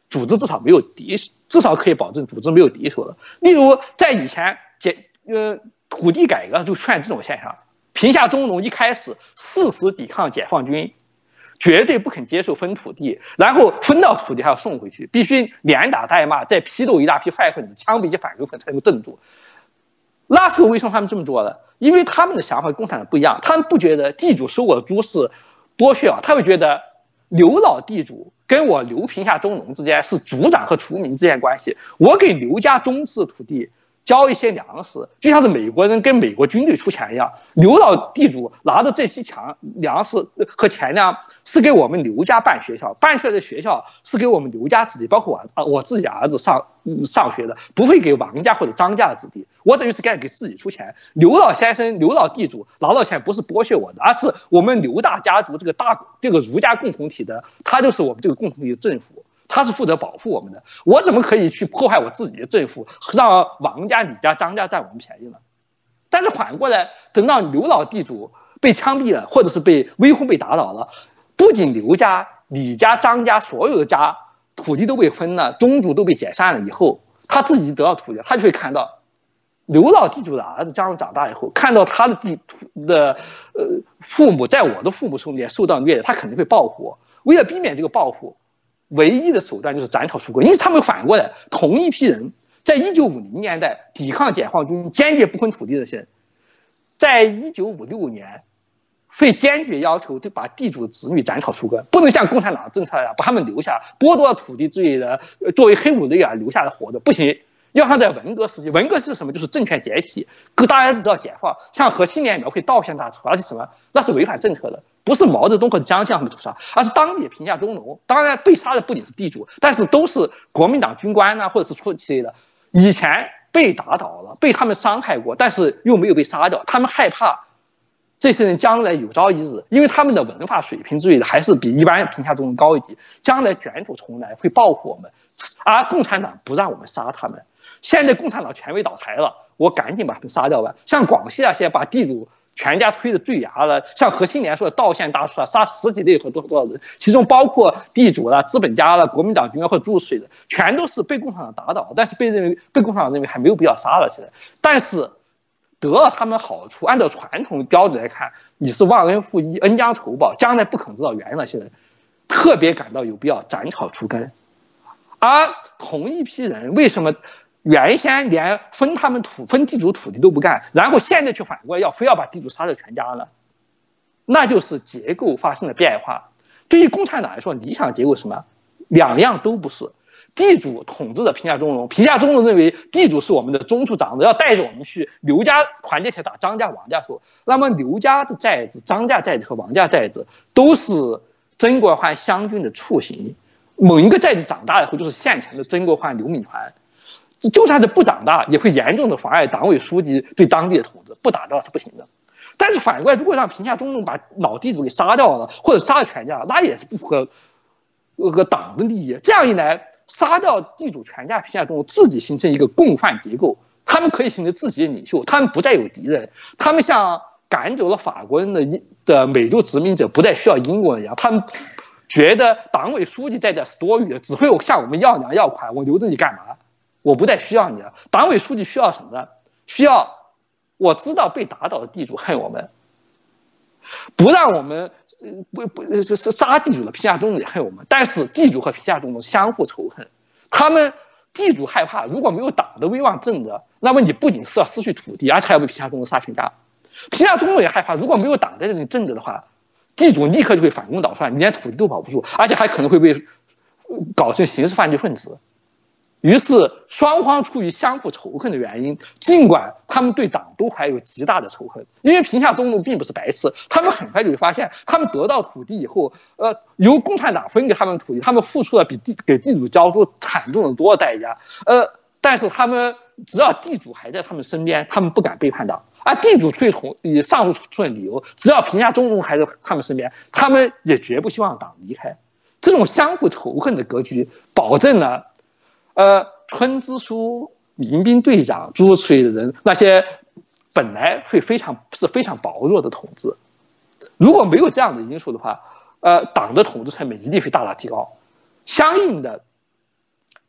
S2: 组织至少可以保证组织没有敌手了。例如在以前土地改革就出现这种现象，贫下中农一开始誓死抵抗解放军，绝对不肯接受分土地，然后分到土地还要送回去，必须连打带骂，再批斗一大批坏分子，枪毙一些反革分子才能镇住。那时候为什么他们这么做呢？因为他们的想法跟共产党不一样，他们不觉得地主收我的猪是剥削啊，他会觉得刘老地主跟我刘贫下中农之间是族长和厨民之间关系，我给刘家种植土地，交一些粮食，就像是美国人跟美国军队出钱一样，刘老地主拿着这批粮食和钱呢，是给我们刘家办学校，办出来的学校是给我们刘家子弟，包括我自己儿子上学的，不会给王家或者张家的子弟，我等于是该给自己出钱。刘老先生、刘老地主拿到钱不是剥削我的，而是我们刘大家族这个儒家共同体的，他就是我们这个共同体的政府。他是负责保护我们的，我怎么可以去破坏我自己的政府，让王家、李家、张家占我们便宜呢？但是反过来，等到刘老地主被枪毙了，或者是被威轰被打倒了，不仅刘家、李家、张家所有的家土地都被分了，宗族都被解散了以后，他自己得到土地，他就会看到刘老地主的儿子将长大以后，看到他的父母在我的父母手里面受到虐待，他肯定会报复我。为了避免这个报复，唯一的手段就是斩草除根。因此他们反过来，同一批人在1950年代抵抗解放军坚决不分土地的人，在1956年会坚决要求就把地主的子女斩草除根，不能像共产党政策一样把他们留下，剥夺了土地之类的，作为黑五类啊留下来活着，不行。要像在文革时期，文革是什么？就是政权解体，大家都知道解放，像何青年描绘稻县大屠杀是什么？那是违反政策的，不是毛泽东或者江青他们屠杀，而是当地贫下中农。当然被杀的不仅是地主，但是都是国民党军官或者是出之类的。以前被打倒了，被他们伤害过，但是又没有被杀掉，他们害怕这些人将来有朝一日，因为他们的文化水平之类的还是比一般贫下中农高一级，将来卷土重来会报复我们，而共产党不让我们杀他们。现在共产党权威倒台了，我赶紧把他们杀掉吧。像广西现在把地主全家推得最牙了，像何青年说的稻县大屠杀，杀10几类和多少人，其中包括地主了、资本家了、国民党军官或者诸如此类的，全都是被共产党打倒，但是被共产党认为还没有必要杀了。现在，但是得了他们好处，按照传统标准来看，你是忘恩负义、恩将仇报，将来不肯知道原那些人，特别感到有必要斩草除根。而同一批人为什么原先连分地主土地都不干，然后现在却反过来非要把地主杀掉全家呢？那就是结构发生了变化。对于共产党来说，理想结构是什么？两样都不是。地主统治的贫下中农，贫下中农认为地主是我们的中枢长子，要带着我们去刘家团结起来打张家、王家说，那么刘家的寨子、张家寨子和王家寨子都是曾国藩湘军的雏形，某一个寨子长大以后就是现成的曾国藩、刘铭传。就算是不长大，也会严重的妨碍党委书记对当地的统治，不打掉是不行的。但是反过来，如果让贫下中农把老地主给杀掉了，或者杀了全家，那也是不符合党的利益。这样一来，杀掉地主全家，贫下中农自己形成一个共犯结构，他们可以形成自己的领袖，他们不再有敌人，他们像赶走了法国人的美洲殖民者不再需要英国人一样，他们觉得党委书记在这是多余的，只会向我们要粮要款，我留着你干嘛？我不再需要你了。党委书记需要什么呢？需要我知道被打倒的地主恨我们，不让我们杀地主的贫下中农也恨我们，但是地主和贫下中农相互仇恨。他们地主害怕，如果没有党的威望镇着，那么你不仅是要失去土地，而且还要被贫下中农杀全家。贫下中农也害怕，如果没有党在这里镇着的话，地主立刻就会反攻倒算，你连土地都保不住，而且还可能会被搞成刑事犯罪分子。于是双方出于相互仇恨的原因，尽管他们对党都怀有极大的仇恨，因为贫下中农并不是白痴，他们很快就会发现，他们得到土地以后，由共产党分给他们土地，他们付出了比给地主交出惨重的多的代价，但是他们只要地主还在他们身边，他们不敢背叛党。而地主以上述出的理由，只要贫下中农还在他们身边，他们也绝不希望党离开。这种相互仇恨的格局，保证了村支书、民兵队长诸如此类的人，那些本来会非常薄弱的统治，如果没有这样的因素的话，党的统治成本一定会大大提高。相应的，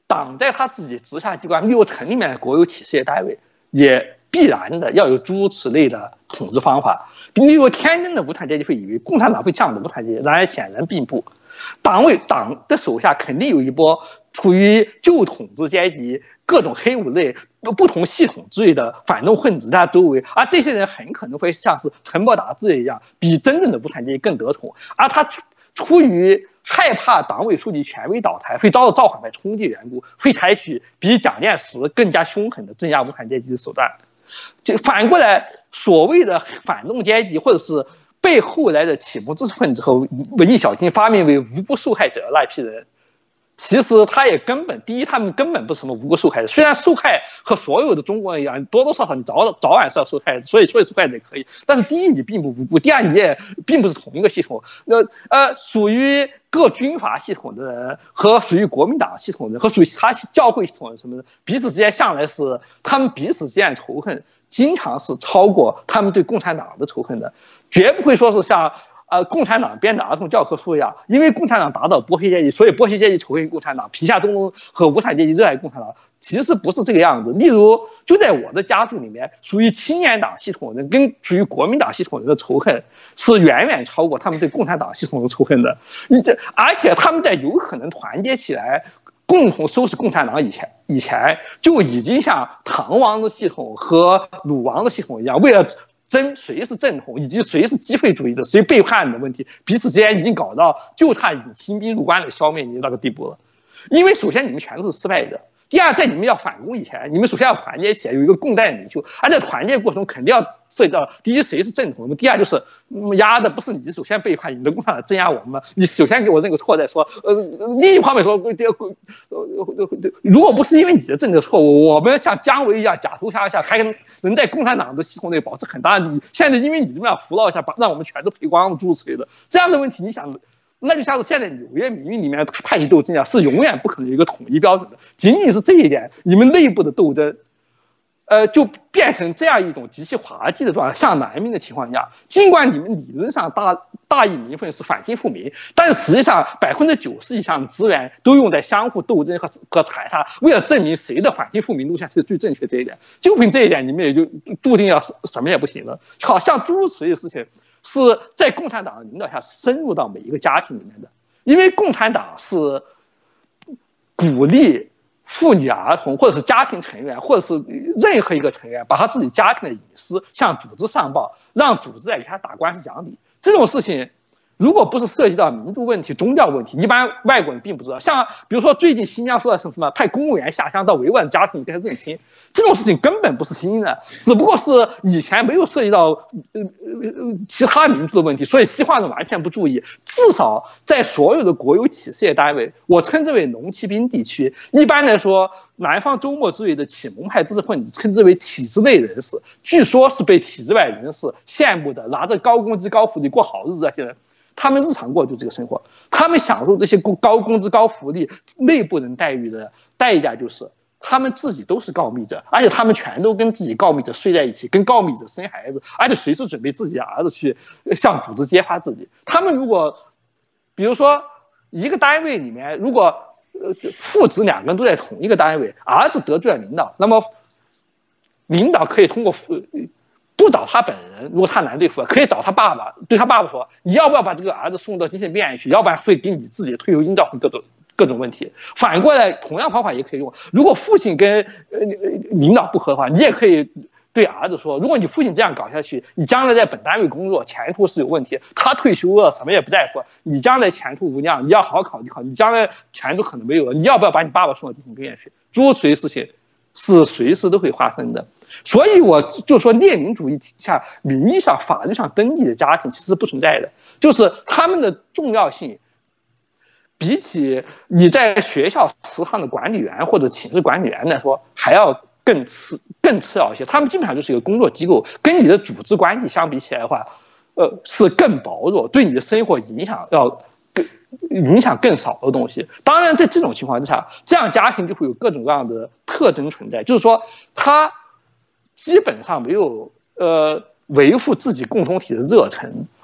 S2: 党在他自己直辖机关，例如城里面的国有企事业单位，也必然的要有诸如此类的统治方法。例如天真的无产阶级会以为共产党会这样的无产阶级，然而显然并不。党的手下肯定有一波处于旧统治阶级各种黑五类不同系统之类的反动分子在他周围，而这些人很可能会像是陈伯达之类一样，比真正的无产阶级更得宠，而他出于害怕党委书记权威倒台会遭到造反派冲击缘故，会采取比蒋介石更加凶狠的镇压无产阶级的手段。就反过来，所谓的反动阶级或者是被后来的启蒙知识分子和文艺小青发明为无辜受害者的那批人，其实他也根本，第一，他们根本不是什么无辜受害者，虽然受害和所有的中国人一样，多多少少你早晚是要受害的，所以受害者也可以。但是第一，你并不无辜；第二，你也并不是同一个系统。属于各军阀系统的人和属于国民党系统的人和属于其他教会系统的什么的，彼此之间向来是他们彼此之间的仇恨，经常是超过他们对共产党的仇恨的，绝不会说是像。共产党编的儿童教科书呀，因为共产党打倒剥削阶级，所以剥削阶级仇恨共产党，贫下中农和无产阶级热爱共产党，其实不是这个样子。例如，就在我的家族里面，属于青年党系统人跟属于国民党系统人的仇恨是远远超过他们对共产党系统的仇恨的。而且他们在有可能团结起来共同收拾共产党以前就已经像唐王的系统和鲁王的系统一样，为了谁是正统，以及谁是机会主义的，谁背叛的问题，彼此之间已经搞到就差引清兵入关的消灭你那个地步了。因为首先你们全都是失败者，第二，在你们要反攻以前，你们首先要团结起来，有一个共代领袖，而在团结过程中肯定要涉及到第一谁是正统的，第二就是压的不是你首先背叛你的共产党镇压我们吗？你首先给我认个错再说。另一方面说，如果不是因为你的政治错误，我们像姜维一样假投降下，还能在共产党的系统内保持很大的利益。现在因为你这么样胡闹一下，让我们全都赔光了，诸如此类的这样的问题，你想？那就像是现在纽约民运里面的派系斗争啊，是永远不可能有一个统一标准的。仅仅是这一点，你们内部的斗争，就变成这样一种极其滑稽的状态。像南明的情况下，尽管你们理论上大义民愤是反清复明，但是实际上90%以上的资源都用在相互斗争和踩踏，为了证明谁的反清复明路线是最正确这一点。就凭这一点，你们也就注定要什么也不行了。好像诸如此类的事情。是在共产党的领导下深入到每一个家庭里面的，因为共产党是鼓励妇女儿童或者是家庭成员或者是任何一个成员把他自己家庭的隐私向组织上报，让组织来给他打官司讲理。这种事情如果不是涉及到民族问题、宗教问题，一般外国人并不知道。像比如说最近新疆说的是什么，派公务员下乡到维吾尔家庭给他认亲，这种事情根本不是新的，只不过是以前没有涉及到其他民族的问题，所以西方人完全不注意。至少在所有的国有企事业单位，我称之为农骑兵地区，一般来说，南方周末之类的启蒙派知识分子称之为体制内人士，据说是被体制外人士羡慕的，拿着高工资高福利过好日子这些人。他们日常过就这个生活，他们享受这些高工资、高福利、内部人待遇的代价就是他们自己都是告密者，而且他们全都跟自己告密者睡在一起，跟告密者生孩子，而且随时准备自己的儿子去向组织揭发自己。他们如果，比如说一个单位里面，如果父子两个人都在同一个单位，儿子得罪了领导，那么领导可以通过不找他本人，如果他难对付，可以找他爸爸，对他爸爸说：“你要不要把这个儿子送到精神病院去？要不然会给你自己的退休金造成各种问题。”反过来，同样方法也可以用。如果父亲跟领导不合的话，你也可以对儿子说：“如果你父亲这样搞下去，你将来在本单位工作前途是有问题。他退休了，什么也不在乎，你将来前途无量，你要好好考虑考虑，你将来前途可能没有了。你要不要把你爸爸送到精神病院去？”诸如此类事情是随时都会发生的。所以我就说，列宁主义下名义上、法律上登记的家庭其实不存在的，就是他们的重要性，比起你在学校食堂的管理员或者寝室管理员来说，还要更次要一些。他们基本上就是一个工作机构，跟你的组织关系相比起来的话，是更薄弱，对你的生活影响更少的东西。当然，在这种情况之下，这样家庭就会有各种各样的特征存在，就是说他基本上没有维护自己共同体的热忱，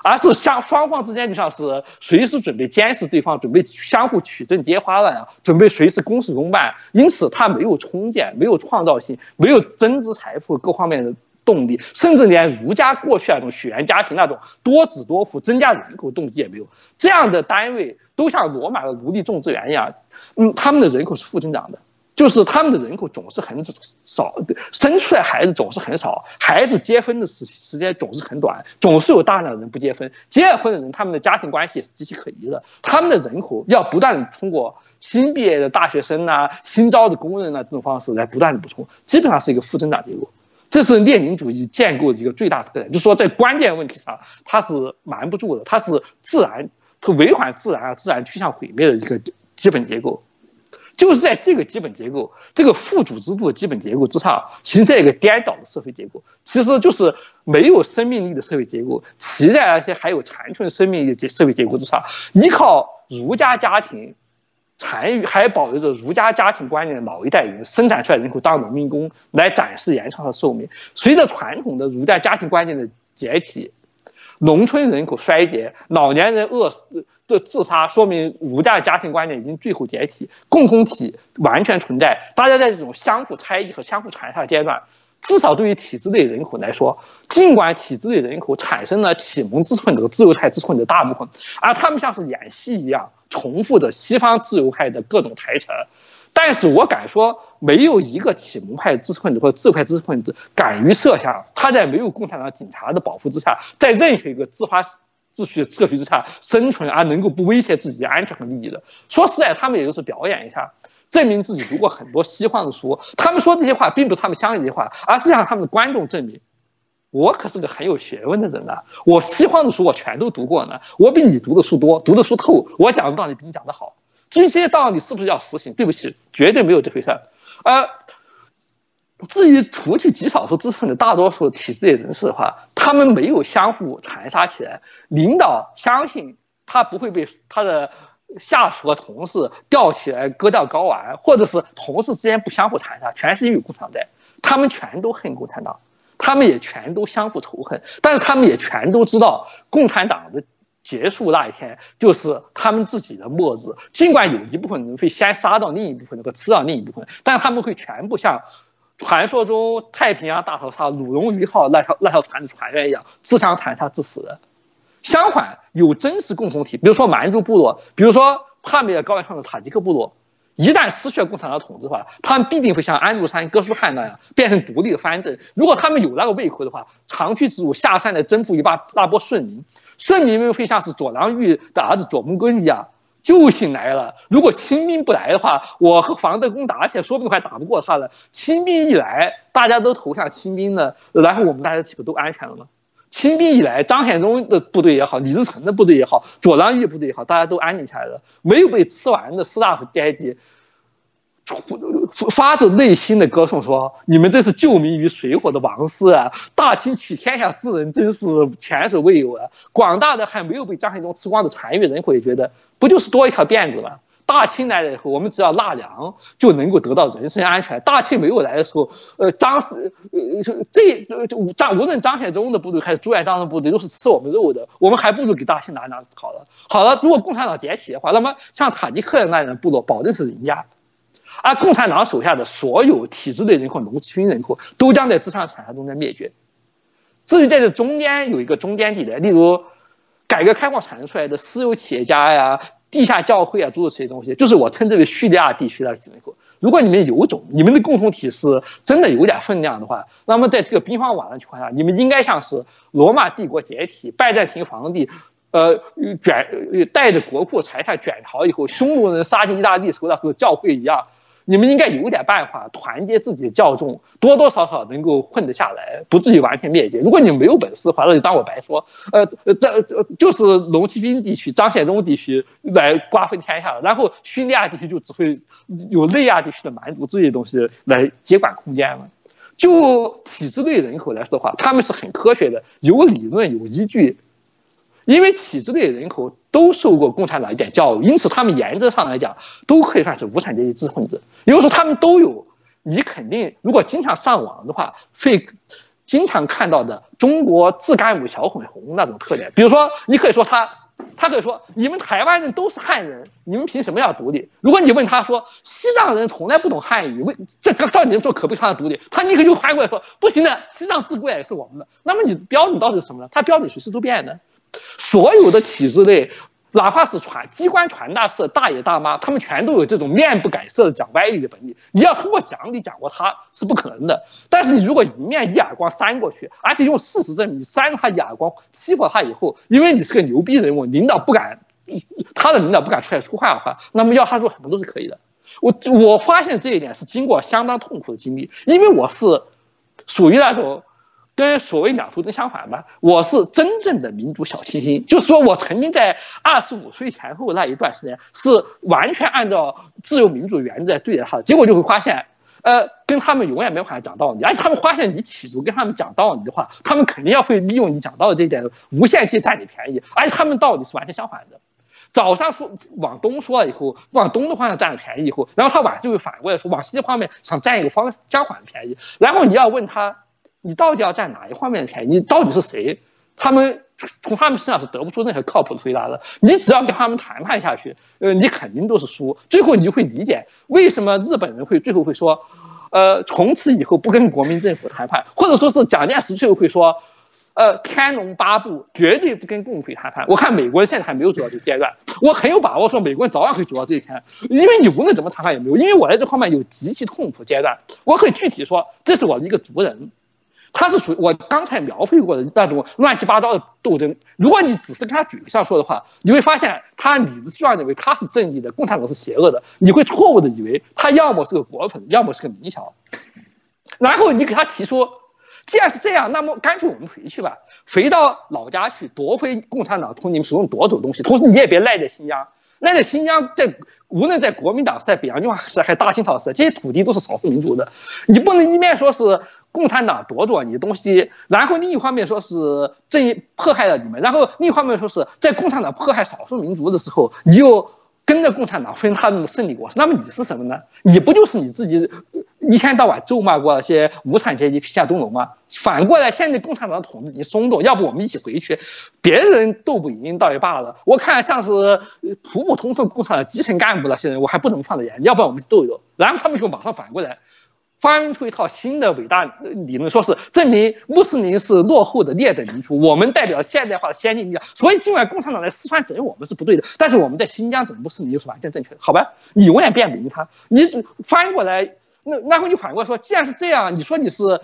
S2: 而是双方之间就像是随时准备监视对方，准备相互取证揭发了呀，准备随时公事公办，因此他没有冲劲，没有创造性，没有增值财富各方面的动力，甚至连儒家过去那种血缘家庭那种多子多妇增加人口动机也没有。这样的单位都像罗马的奴隶种植园一样，他们的人口是负增长的。就是他们的人口总是很少，生出来孩子总是很少，孩子结婚的时间总是很短，总是有大量的人不结婚，结了婚的人他们的家庭关系也是极其可疑的，他们的人口要不断的通过新毕业的大学生啊、新招的工人啊这种方式来不断的补充，基本上是一个负增长结构。这是列宁主义建构的一个最大的特点，就是说在关键问题上它是瞒不住的，它是自然，它违反自然自然趋向毁灭的一个基本结构。就是在这个基本结构，这个父主制度的基本结构之上，形成一个颠倒的社会结构，其实就是没有生命力的社会结构，骑在那些还有残存生命力的社会结构之上，依靠儒家家庭残余还保留着儒家家庭观念的老一代人生产出来人口当农民工来展示延长的寿命。随着传统的儒家家庭观念的解体，农村人口衰竭，老年人饿死的自杀，说明儒家的家庭观念已经最后解体，共同体完全存在。大家在这种相互猜疑和相互残杀的阶段，至少对于体制内人口来说，尽管体制内人口产生了启蒙知识分子和自由派知识分子的大部分，而他们像是演戏一样重复着西方自由派的各种台词，但是我敢说，没有一个启蒙派知识分子或者自由派知识分子敢于设想，他在没有共产党警察的保护之下，在任何一个自发秩序秩序之下生存，而能够不威胁自己的安全和利益的。说实在，他们也就是表演一下，证明自己读过很多西方的书。他们说这些话并不是他们相信这些话，而是让他们的观众证明，我可是个很有学问的人呢。我西方的书我全都读过呢，我比你读的书多，读的书透，我讲的道理比你讲的好。至于这些道理是不是要实行，对不起，绝对没有这回事。至于除去极少数知识分子，大多数体制内人士的话，他们没有相互残杀起来。领导相信他不会被他的下属和同事吊起来割掉睾丸，或者是同事之间不相互残杀，全是因为共产党在。他们全都恨共产党，他们也全都相互仇恨，但是他们也全都知道共产党的结束那一天就是他们自己的末日。尽管有一部分人会先杀到另一部分人和吃到另一部分，但他们会全部像传说中太平洋大屠杀鲁荣鱼号那条船的船员一样自相残杀致死的。相反，有真实共同体，比如说蛮族部落，比如说帕米尔高原上的塔吉克部落，一旦失去了共产党统治的话，他们必定会像安禄山、哥舒翰那样变成独立的藩镇。如果他们有那个胃口的话，长驱直入，下山来征服那波顺民，顺民们会像是左良玉的儿子左木根一样救星来了。如果清兵不来的话，我和房德公打起来，说不定还打不过他了。清兵一来，大家都投向清兵呢，然后我们大家岂不都安全了吗？清兵一来，张献忠的部队也好，李自成的部队也好，左良玉部队也好，大家都安定下来了。没有被吃完的士大夫爹地发自内心的歌颂说：“你们这是救民于水火的王师啊！大清取天下之人真是前所未有啊！”广大的还没有被张献忠吃光的残余人口也觉得，不就是多一条辫子吗？大清来了以后，我们只要纳粮就能够得到人身安全。大清没有来的时候，无论张献忠的部队还是朱元璋的部队都是吃我们肉的，我们还不如给大清拿好了。好了，如果共产党解体的话，那么像塔吉克那样的部落保证是人家。而共产党手下的所有体制内人口、农村人口都将在自相残杀中灭绝。至于在这中间有一个中间地带，例如改革开放产生出来的私有企业家呀、地下教会啊，诸如此类东西，就是我称之为叙利亚地区的人口。如果你们有种，你们的共同体是真的有点分量的话，那么在这个兵荒马乱的情况下，你们应该像是罗马帝国解体、拜占庭皇帝带着国库财产卷逃以后，匈奴人杀进意大利时候教会一样。你们应该有点办法团结自己的教众，多多少少能够混得下来，不至于完全灭绝。如果你们没有本事的话，那就当我白说。就是龙骑兵地区、张献忠地区来瓜分天下了，然后叙利亚地区就只会有内亚地区的蛮族这些东西来接管空间了。就体制内人口来说的话，他们是很科学的，有理论、有依据。因为体制内人口都受过共产党一点教育，因此他们原则上来讲都可以算是无产阶级知识分子。也就是说，他们都有，你肯定如果经常上网的话，会经常看到的中国自干五小混红那种特点。比如说，你可以说他可以说你们台湾人都是汉人，你们凭什么要独立？如果你问他说西藏人从来不懂汉语，这照你们说可不可以让他独立？他立刻就反过来说不行的，西藏自古也是我们的。那么你标准到底是什么呢？他标准随时都变的。所有的体制内，哪怕是机关传达室大爷大妈，他们全都有这种面不改色的讲歪理的本领。你要通过讲理讲过他是不可能的。但是你如果一面一耳光扇过去，而且用事实证明你扇他一耳光欺负他以后，因为你是个牛逼人物，他的领导不敢出来说话的话，那么要他说什么都是可以的。我发现这一点是经过相当痛苦的经历，因为我是属于那种跟所谓两头针相反吧，我是真正的民主小清新，就是说我曾经在25岁前后那一段时间是完全按照自由民主原则对待他的，结果就会发现，跟他们永远没办法讲道理，而且他们发现你企图跟他们讲道理的话，他们肯定要会利用你讲道理这一点无限期占你便宜，而且他们道理是完全相反的。早上说往东说了以后，往东的方向占了便宜以后，然后他晚上就会反过来说往西的方面想占一个相反的便宜，然后你要问他，你到底要占哪一方面的便宜？你到底是谁？从他们身上是得不出任何靠谱的回答的。你只要跟他们谈判下去，你肯定都是输。最后你就会理解为什么日本人最后会说，从此以后不跟国民政府谈判，或者说是蒋介石最后会说，天龙八部绝对不跟共匪谈判。我看美国人现在还没有走到这个阶段，我很有把握说美国人早晚会走到这一天，因为你无论怎么谈判也没有，因为我在这方面有极其痛苦阶段，我可以具体说，这是我的一个族人。他是属于我刚才描绘过的那种乱七八糟的斗争。如果你只是跟他嘴上说的话，你会发现他理直气壮认为他是正义的，共产党是邪恶的。你会错误的以为他要么是个果粉，要么是个民小。然后你给他提出，既然是这样，那么干脆我们回去吧，回到老家去夺回共产党从你们手中夺走东西，同时你也别赖在新疆。那在新疆，无论在国民党时代、北洋军阀时代还是大清朝时代，这些土地都是少数民族的。你不能一面说是共产党夺走你的东西，然后另一方面说是正义迫害了你们，然后另一方面说是在共产党迫害少数民族的时候，你又跟着共产党分他们的胜利果实。那么你是什么呢？你不就是你自己一天到晚咒骂过那些无产阶级批下东楼吗？反过来，现在共产党的统治已经松动，要不我们一起回去，别人斗不赢倒也罢了。我看像是普普通通共产党基层干部那些人，我还不能放在眼里，要不然我们斗一斗。然后他们就马上反过来发明出一套新的伟大理论，说是证明穆斯林是落后的劣等民族，我们代表现代化的先进力量。所以尽管共产党在四川整我们是不对的，但是我们在新疆整穆斯林就是完全正确的，好吧？你永远辩不赢他。你翻过来，然后你反过来说，既然是这样，你说你是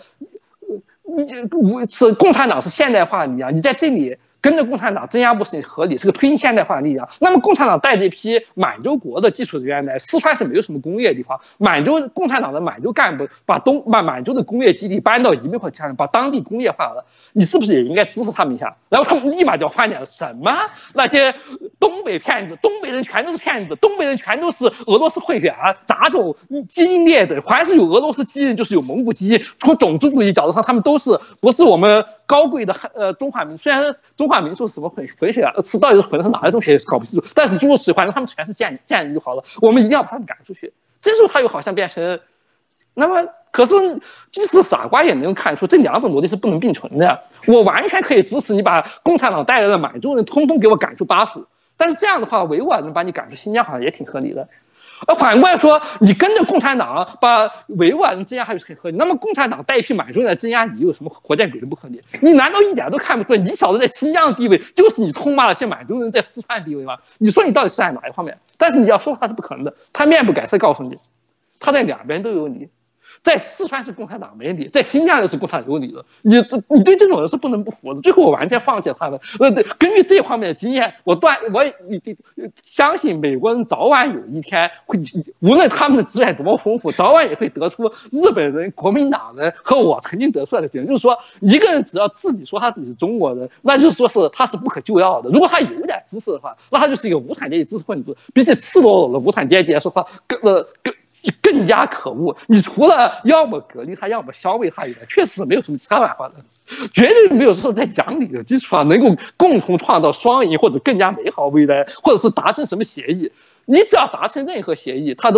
S2: 共产党是现代化的力量，你在这里跟着共产党镇压穆斯林合理，是个推进现代化的力量。那么共产党带这批满洲国的技术人员来四川是没有什么工业的地方，共产党的满洲干部把满洲的工业基地搬到移民口下，把当地工业化了，你是不是也应该支持他们一下？然后他们立马就要翻脸了，什么那些东北骗子，东北人全都是骗子，东北人全都是俄罗斯混血啊，杂种基因劣等，凡是有俄罗斯基因就是有蒙古基因。从种族主义角度上，他们都是不是我们高贵的中华民族？虽然中华民族是什么混血啊，到底是混的是哪一种血搞不清楚，但是诸如此类，反正他们全是贱人就好了，我们一定要把他们赶出去。这时候他又好像变成，那么可是即使傻瓜也能看出这两种逻辑是不能并存的呀。我完全可以支持你把共产党带来的满洲人通通给我赶出巴蜀，但是这样的话维吾尔人把你赶出新疆好像也挺合理的。反过来说，你跟着共产党把维吾尔人镇压还是很合理，那么共产党带一批满洲人来镇压你，有什么活见鬼的不合理？你难道一点都看不出来，你小子在新疆的地位就是你痛骂了些满洲人在四川的地位吗？你说你到底是在哪一方面？但是你要说他是不可能的，他面不改色告诉你，他在两边都有理。在四川是共产党没理，在新疆又是共产党有理了。你对这种人是不能不服的。最后我完全放弃了他们。根据这方面的经验，我相信美国人早晚有一天会，无论他们的资源多么丰富，早晚也会得出日本人、国民党人和我曾经得出来的结论，就是说，一个人只要自己说他自己是中国人，那就说是他是不可救药的。如果他有点知识的话，那他就是一个无产阶级知识分子，比起赤裸裸的无产阶级来说，他更加可恶。你除了要么隔离他，要么消灭他以外，确实没有什么其他办法的，绝对没有说在讲理的基础上能够共同创造双赢或者更加美好未来，或者是达成什么协议。你只要达成任何协议，他都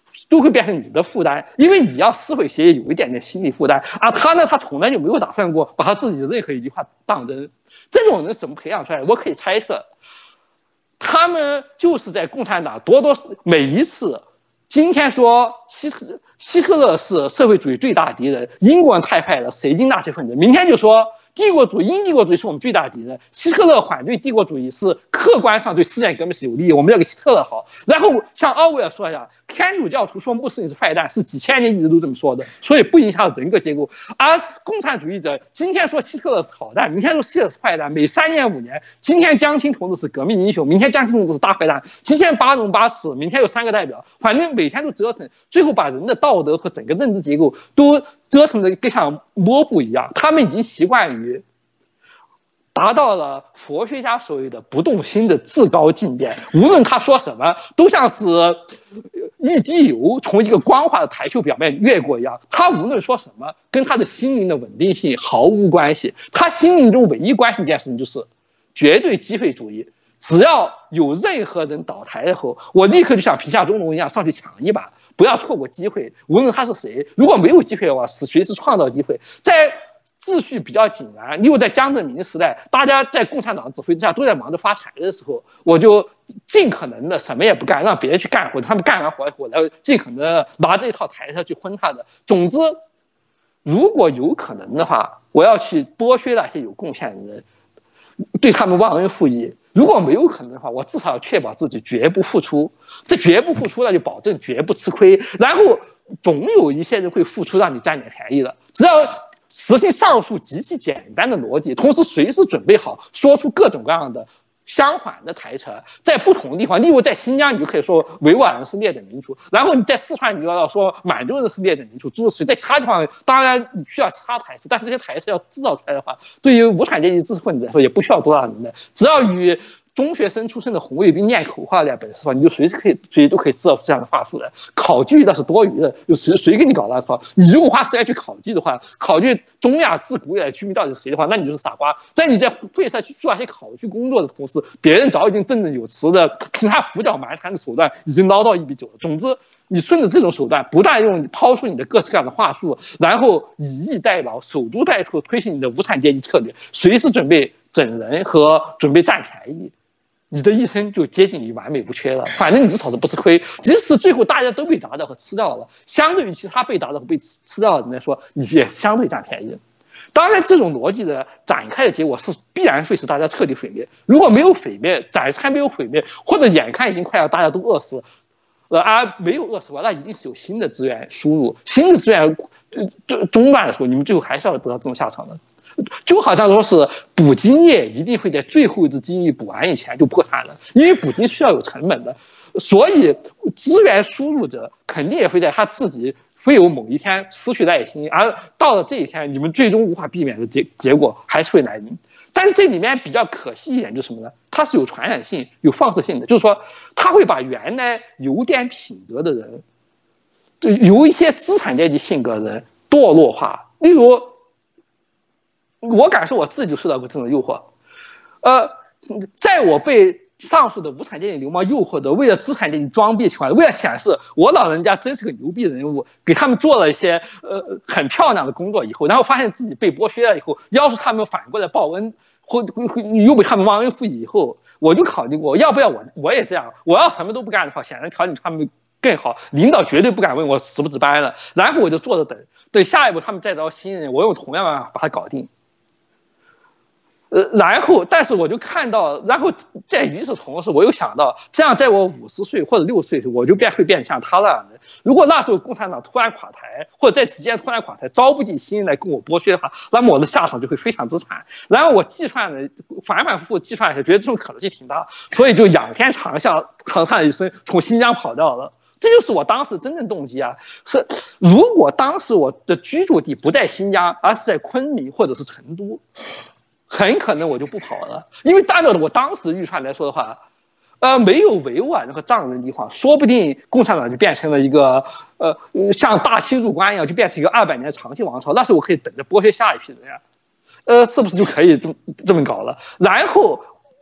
S2: 都会变成你的负担，因为你要撕毁协议有一点点心理负担，而他呢，他从来就没有打算过把他自己的任何一句话当真。这种人怎么培养出来？我可以猜测，他们就是在共产党每一次，今天说希特勒是社会主义最大敌人，英国人太坏了，谁经纳粹分子，明天就说英帝国主义是我们最大的敌人，希特勒反对帝国主义是客观上对世界革命是有利益，我们要给希特勒好。然后像奥威尔说一下，天主教徒说穆斯林是坏蛋，是几千年一直都这么说的，所以不影响人格结构。而共产主义者今天说希特勒是好蛋，明天说希特勒是坏蛋，每3年5年，今天江青同志是革命英雄，明天江青同志是大坏蛋，今天巴隆巴士，明天有3个代表，反正每天都折腾，最后把人的道德和整个认知结构都折腾的跟像抹布一样。他们已经习惯于达到了佛学家所谓的不动心的至高境界，无论他说什么，都像是一滴油从一个光滑的台球表面越过一样。他无论说什么，跟他的心灵的稳定性毫无关系。他心灵中唯一关系一件事情就是绝对机会主义。只要有任何人倒台了后，我立刻就像皮下中农一样上去抢一把，不要错过机会。无论他是谁，如果没有机会的话，随时创造机会。在秩序比较井然，又在江泽民时代，大家在共产党指挥之下都在忙着发财的时候，我就尽可能的什么也不干，让别人去干活，他们干完活以后，然后尽可能的拿这一套台车去昏他的。总之，如果有可能的话，我要去剥削那些有贡献的人，对他们忘恩负义。如果没有可能的话，我至少要确保自己绝不付出。这绝不付出，那就保证绝不吃亏。然后总有一些人会付出，让你占点便宜的。只要实行上述极其简单的逻辑，同时随时准备好说出各种各样的相反的台词，在不同的地方，例如在新疆，你就可以说维吾尔人是劣等民族，然后你在四川，你就要说满洲人是劣等民族，诸如此类。在其他地方，当然你需要其他台词，但是这些台词要制造出来的话，对于无产阶级知识分子来说，也不需要多大能耐，只要与中学生出身的红卫兵念口号的本事的话，你就随时都可以制造出这样的话术来。考据那是多余的，谁给你搞那套？你如果花时间去考据的话，考据中亚自古以来居民到底是谁的话，那你就是傻瓜。在你在会上去做那些考据工作的同时，别人早已经振振有词的凭他胡搅蛮缠的手段已经捞到一笔酒了。总之，你顺着这种手段，不断用抛出你的各式各样的话术，然后以逸待劳、守株待兔，推行你的无产阶级策略，随时准备整人和准备占便宜。你的一生就接近于完美无缺了，反正你至少是不吃亏。即使最后大家都被打倒和吃掉了，相对于其他被打倒和被吃掉的人来说，你也相对占便宜。当然，这种逻辑的展开的结果是必然会使大家彻底毁灭。如果没有毁灭，暂时还没有毁灭，或者眼看已经快要大家都饿死，而没有饿死吧，那一定是有新的资源输入，新的资源中断的时候，你们最后还是要得到这种下场的。就好像说是捕鲸业一定会在最后一只鲸鱼捕完以前就破产了，因为捕鲸需要有成本的，所以资源输入者肯定也会在他自己会有某一天失去耐心，而到了这一天，你们最终无法避免的结果还是会来临。但是这里面比较可惜一点就是什么呢？它是有传染性、有放射性的，就是说它会把原来有点品德的人，就有一些资产阶级性格的人堕落化。例如，我感受我自己就受到过这种诱惑，在我被上述的无产阶级流氓诱惑的，为了资产阶级装逼的情况，为了显示我老人家真是个牛逼人物，给他们做了一些很漂亮的工作以后，然后发现自己被剥削了以后，要是他们反过来报恩，或又被他们忘恩负义以后，我就考虑过要不要我也这样，我要什么都不干的话，显然条件他们更好，领导绝对不敢问我值不值班了，然后我就坐着等下一步他们再招新人，我用同样办法把他搞定。然后，但是我就看到，然后在与此同时，我又想到，这样在我50岁或者60岁时，我就会变像他那样的。如果那时候共产党突然垮台，或者在此间突然垮台，招不进新人来跟我剥削的话，那么我的下场就会非常之惨。然后我计算的反复复计算一下，觉得这种可能性挺大，所以就仰天长啸，长叹一声，从新疆跑掉了。这就是我当时真正动机啊！是如果当时我的居住地不在新疆，而是在昆明或者是成都，很可能我就不跑了，因为按照我当时预算来说的话，没有维吾尔人和藏人的地方，说不定共产党就变成了一个像大清入关一样，就变成一个200年长期王朝。那时候我可以等着剥削下一批人呀，是不是就可以这么搞了？然后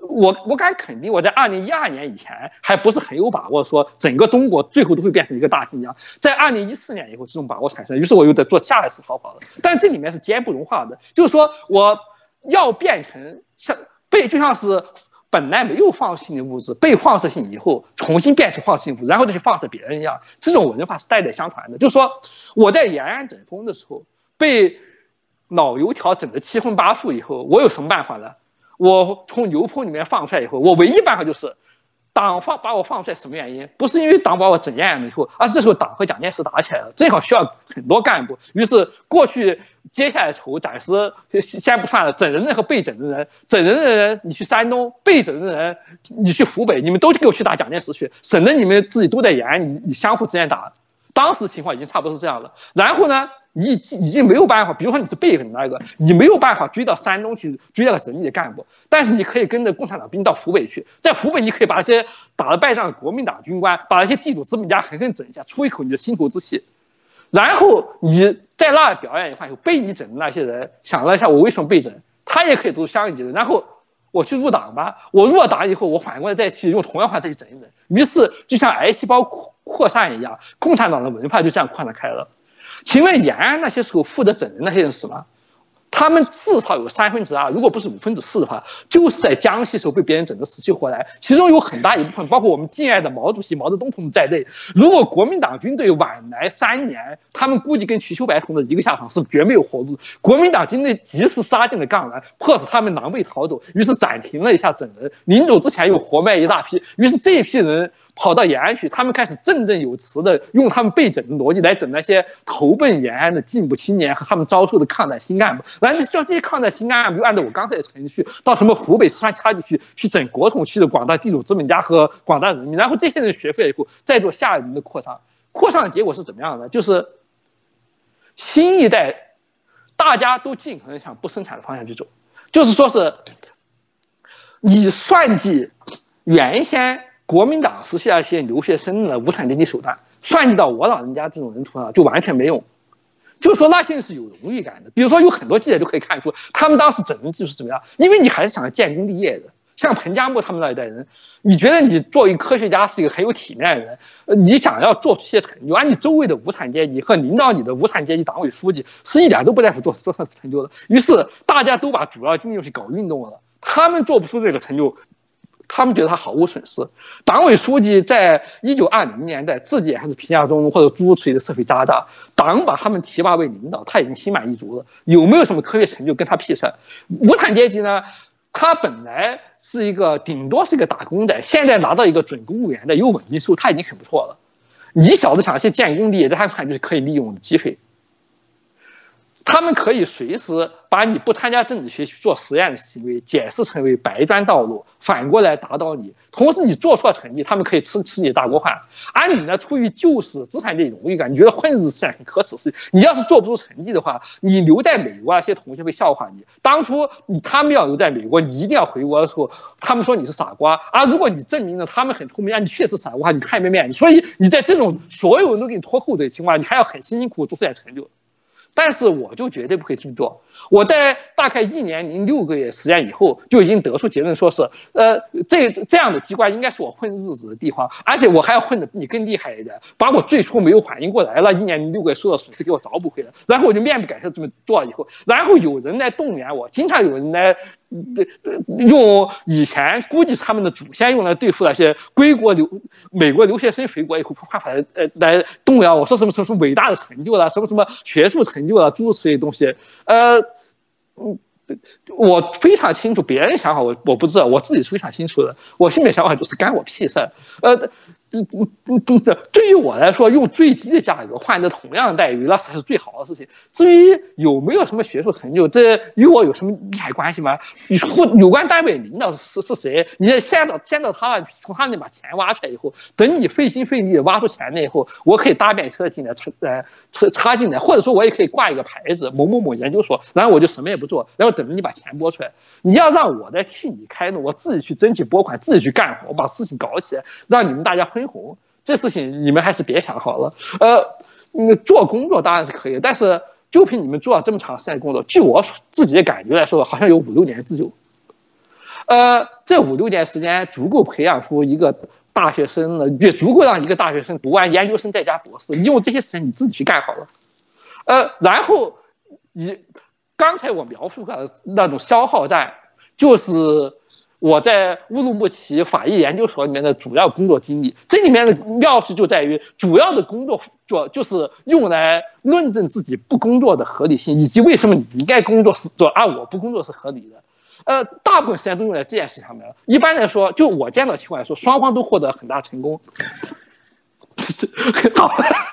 S2: 我敢肯定，我在2012年以前还不是很有把握说整个中国最后都会变成一个大新疆。在2014年以后，这种把握产生，于是我又得做下一次逃跑了。但这里面是坚不容化的，就是说我要变成就像是本来没有放射性的物质被放射性以后重新变成放射性物质，然后再去放射别人一样，这种文化是代代相传的。就是说我在延安整风的时候被老油条整得七荤八素以后，我有什么办法呢？我从牛棚里面放出来以后，我唯一办法就是党把我放出来，什么原因？不是因为党把我整厌了以后，而是这时候党和蒋介石打起来了，正好需要很多干部。于是过去接下来仇暂时先不算了，整人的和被整的人，整人的人你去山东，被整的人你去湖北，你们都给我去打蒋介石去，省得你们自己都在延安，你相互之间打。当时情况已经差不多是这样了。然后呢？你已经没有办法，比如说你是被那个，你没有办法追到山东去追到整理的干部，但是你可以跟着共产党兵到湖北去，在湖北你可以把那些打了败仗的国民党军官，把那些地主资本家狠狠整一下，出一口你的心头之气，然后你在那表演一番以后，被你整的那些人想了一下，我为什么被整？他也可以都是相应的，然后我去入党吧，我入了党以后，我反过来再去用同样话再去整一整，于是就像癌细胞扩散一样，共产党的文化就这样扩散开了。请问延安那些时候负责整人那些人是什么？他们至少有2/3，如果不是4/5的话，就是在江西时候被别人整得死去活来。其中有很大一部分，包括我们敬爱的毛主席、毛泽东同志在内。如果国民党军队晚来3年，他们估计跟瞿秋白同志一个下场，是绝没有活路。国民党军队及时杀进了赣南，迫使他们狼狈逃走，于是暂停了一下整人。临走之前又活埋一大批，于是这一批人跑到延安去，他们开始振振有词的用他们被整的逻辑来整那些投奔延安的进步青年和他们招收的抗战新干部。然后叫这些抗战新干部按照我刚才的程序，到什么湖北、四川其他地区去整国统区的广大地主资本家和广大人民。然后这些人学会了以后，再做下一轮的扩张。扩张的结果是怎么样的？就是新一代大家都尽可能向不生产的方向去走，就是说是你算计原先国民党时期那些留学生的无产阶级手段，算计到我老人家这种人头上就完全没用。就是说那些人是有荣誉感的，比如说有很多记者就可以看出他们当时整人就是怎么样，因为你还是想建功立业的。像彭加木他们那一代人，你觉得你作为科学家是一个很有体面的人，你想要做出些成就，而你周围的无产阶级和领导你的无产阶级党委书记是一点都不在乎做成就的，于是大家都把主要精力去搞运动了，他们做不出这个成就。他们觉得他毫无损失。党委书记在1920年代自己也还是贫下中农或者诸如此类的社会渣渣，党把他们提拔为领导，他已经心满意足了，有没有什么科学成就跟他屁事。无产阶级呢，他本来是一个顶多是一个打工的，现在拿到一个准公务员的有稳定收入，他已经很不错了。你小子想去建功立业，在他看就是可以利用的机会。他们可以随时把你不参加政治学去做实验的行为解释成为白砖道路，反过来打倒你。同时，你做错成绩，他们可以吃你的大锅饭。而你呢，出于救死资产阶级荣誉感，你觉得混日子是很可耻的事情。你要是做不出成绩的话，你留在美国，那些同学会笑话你。当初他们要留在美国，你一定要回国的时候，他们说你是傻瓜。而如果你证明了他们很聪明，你确实傻瓜，你太没面子。所以你在这种所有人都给你拖后腿的情况下，你还要很辛辛苦苦做出点成就。但是我就绝对不会这么做。我在大概1年零6个月时间以后，就已经得出结论，说是，这样的机关应该是我混日子的地方，而且我还要混得比你更厉害一点，把我最初没有反应过来了1年0 6个月受到损失给我找补回来。然后我就面不改色这么做以后，然后有人来动员我，经常有人来用以前估计他们的祖先用来对付那些美国留学生回国以后办法来动员我，说什么伟大的成就了，什么学术成就了，诸如此类的东西。我非常清楚别人想法，我不知道，我自己是非常清楚的。我心里想法就是干我屁事。对于我来说，用最低的价格换得同样的待遇，那才是最好的事情。至于有没有什么学术成就，这与我有什么利害关系吗？有关单位领导是谁？你先到他从他那把钱挖出来以后，等你费心费力挖出钱来以后，我可以搭便车进来，插进来，或者说我也可以挂一个牌子某某某研究所，然后我就什么也不做，然后等着你把钱拨出来。你要让我在替你开路，我自己去争取拨款，自己去干活，我把事情搞起来，让你们大家分红。这事情你们还是别想好了。做工作当然是可以，但是就凭你们做了这么长时间的工作，据我自己的感觉来说，好像有5、6年之久。 这5-6年时间足够培养出一个大学生呢，也足够让一个大学生读完研究生再加博士。你用这些时间你自己去干好了。然后刚才我描述的那种消耗战，就是我在乌鲁木齐法医研究所里面的主要工作经历。这里面的妙处就在于，主要的工作就是用来论证自己不工作的合理性，以及为什么你应该工作我不工作是合理的。大部分时间都用在这件事上面了。一般来说，就我见到情况来说，双方都获得很大成功。好，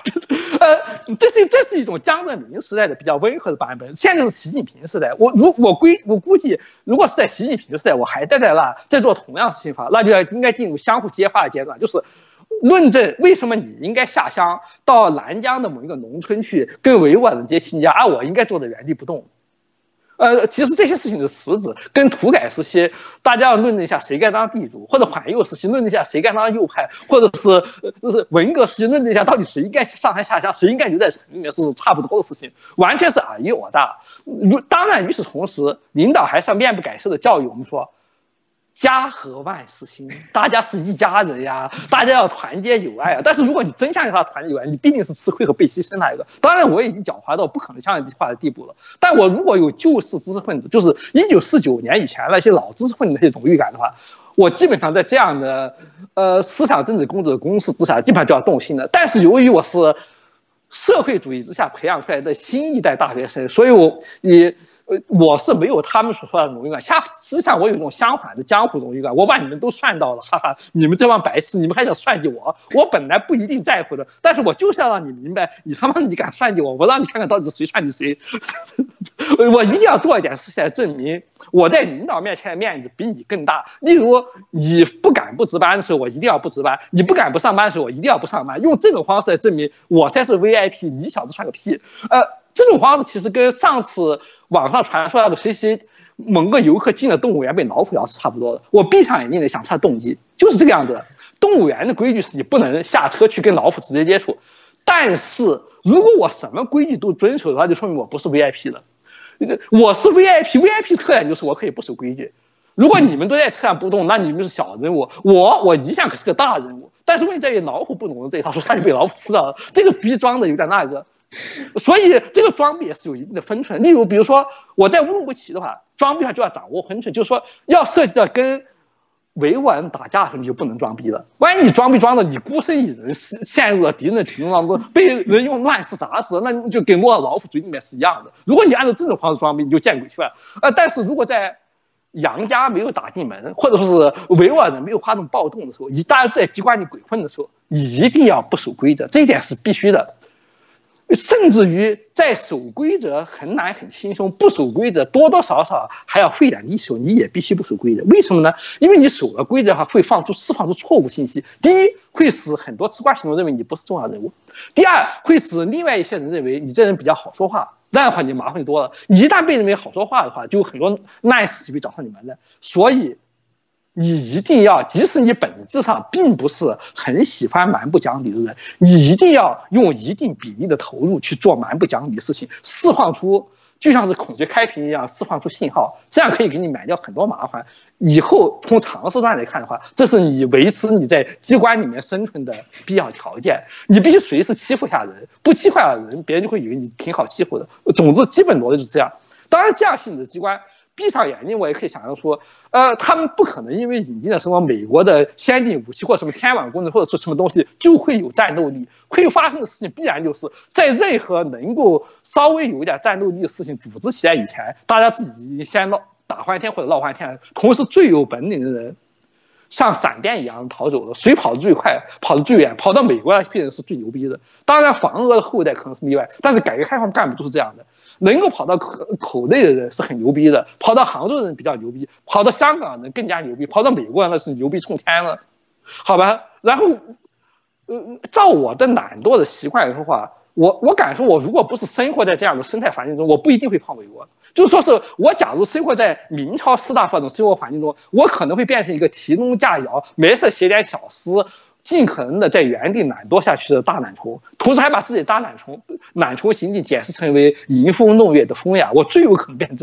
S2: 这是一种江泽民时代的比较温和的版本。现在是习近平时代，我估计，如果是在习近平时代，我还待在那在做同样事情法，那就应该进入相互揭发的阶段，就是论证为什么你应该下乡到南疆的某一个农村去跟维吾尔人结亲家，而我应该坐在原地不动。其实这些事情的实质跟土改时期大家要论证一下谁该当地主，或者反右时期论证一下谁该当右派，或者是文革时期论证一下到底谁应该上山下乡，谁应该留在城里面，是差不多的事情，完全是尔虞我诈。当然，与此同时，领导还是要面不改色的教育我们说，家和万事兴，大家是一家人呀，大家要团结友爱啊。但是如果你真想让他团结友爱，你必定是吃亏和被牺牲那一个。当然，我已经狡猾到不可能相信这句话的地步了。但我如果有旧式知识分子，就是1949年以前那些老知识分子那些荣誉感的话，我基本上在这样的思想政治工作的公式之下，基本上就要动心了。但是由于我是社会主义之下培养出来的新一代大学生，所以我是没有他们所说的荣誉感。实际上我有一种相反的江湖荣誉感，我把你们都算到了，哈哈，你们这帮白痴，你们还想算计我？我本来不一定在乎的，但是我就是要让你明白，你他妈你敢算计我，我让你看看到底是谁算计谁。我一定要做一点事情来证明我在领导面前的面子比你更大。例如，你不敢不值班的时候，我一定要不值班；你不敢不上班的时候，我一定要不上班。用这种方式来证明我才是 VIP， 你小子算个屁。这种方式其实跟上次网上传出来的谁某个游客进了动物园被老虎咬是差不多的。我闭上眼睛来想他的动机，就是这个样子。动物园的规矩是你不能下车去跟老虎直接接触，但是如果我什么规矩都遵守的话，就说明我不是 VIP 了。我是 VIP 特点就是我可以不守规矩。如果你们都在车上不动，那你们是小人物，我一向可是个大人物。但是问题在于老虎不懂这一套，说他就被老虎吃到了，这个逼装的有点那个。所以这个装逼也是有一定的分寸。例如，比如说我在乌鲁木齐的话，装逼上就要掌握分寸，就是说要涉及到跟维吾尔人打架的时候，你就不能装逼了。万一你装逼装的你孤身一人陷入了敌人的群众当中，被人用乱石砸死了，那你就跟落到老虎嘴里面是一样的。如果你按照这种方式装逼，你就见鬼去了。但是如果在杨家没有打进门，或者说是维吾尔人没有发动暴动的时候，大家在机关里鬼混的时候，你一定要不守规则，这一点是必须的。甚至于在守规则很难很轻松，不守规则多多少少还要费点力气，你也必须不守规则。为什么呢？因为你守了规则的话，会释放出错误信息。第一，会使很多吃瓜群众认为你不是重要人物；第二，会使另外一些人认为你这人比较好说话，那样的话你麻烦就多了。你一旦被认为好说话的话，就有很多烂事情会找上你们的。所以你一定要，即使你本质上并不是很喜欢蛮不讲理的人，你一定要用一定比例的投入去做蛮不讲理的事情，释放出就像是孔雀开屏一样释放出信号，这样可以给你买掉很多麻烦。以后从长时段来看的话，这是你维持你在机关里面生存的必要条件。你必须随时欺负下人，不欺负下人，别人就会以为你挺好欺负的。总之，基本逻辑就是这样。当然，这样性质的机关，闭上眼睛我也可以想象说，他们不可能因为引进了什么美国的先进武器或什么天网工程或者是什么东西就会有战斗力。会发生的事情必然就是在任何能够稍微有一点战斗力的事情组织起来以前，大家自己先打翻天或者闹翻天，同时最有本领的人像闪电一样逃走了，谁跑得最快，跑得最远，跑到美国那批人是最牛逼的。当然防俄的后代可能是例外，但是改革开放干部都是这样的。能够跑到口内的人是很牛逼的，跑到杭州的人比较牛逼，跑到香港的人更加牛逼，跑到美国人那是牛逼冲天了，好吧？然后，照我的懒惰的习惯来说话，我敢说，我如果不是生活在这样的生态环境中，我不一定会跑美国。就说是我假如生活在明朝士大夫那种生活环境中，我可能会变成一个提笼架摇，没事写点小诗，尽可能的在原地懒惰下去的大懒虫，同时还把自己的大懒虫行径解释成为吟风弄月的风雅，我最有可能变成这种人。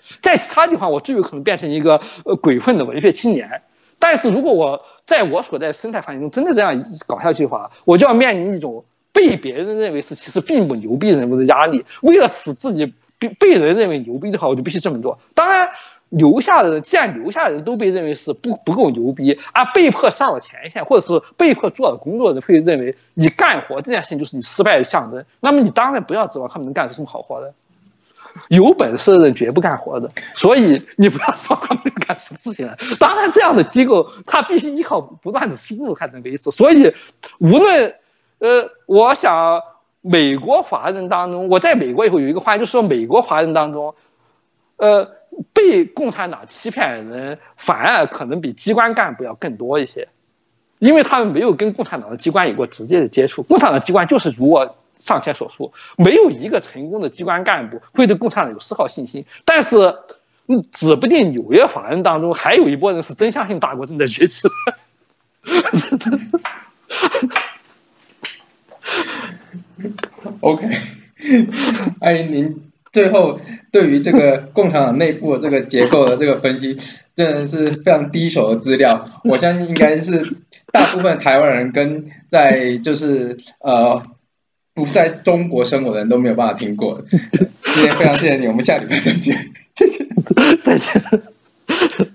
S2: 在其他地方我最有可能变成一个鬼混的文学青年。但是如果我在我所在生态环境中真的这样搞下去的话，我就要面临一种被别人认为是其实并不牛逼人物的压力。为了使自己被人认为牛逼的话，我就必须这么做。当然，既然留下的人都被认为是不够牛逼，而被迫上了前线或者是被迫做了工作的人会认为你干活这件事情就是你失败的象征，那么你当然不要指望他们能干出什么好活的。有本事的人绝不干活的，所以你不要说他们干什么事情了。当然，这样的机构它必须依靠不断的输入才能维持。所以，无论我想美国华人当中，我在美国以后有一个话，就是说美国华人当中，被共产党欺骗的人反而可能比机关干部要更多一些，因为他们没有跟共产党的机关有过直接的接触。共产党机关就是如我上前所述，没有一个成功的机关干部会对共产党有丝毫信心。但是，指不定纽约华人当中还有一波人是真相信大国正在崛起的。
S1: OK， 艾琳，您最后对于这个共产党内部的这个结构的这个分析，真的是非常第一手的资料。我相信应该是大部分台湾人跟在就是不在中国生活的人都没有办法听过的。今天非常谢谢你，我们下礼拜再见，谢谢，
S2: 再见。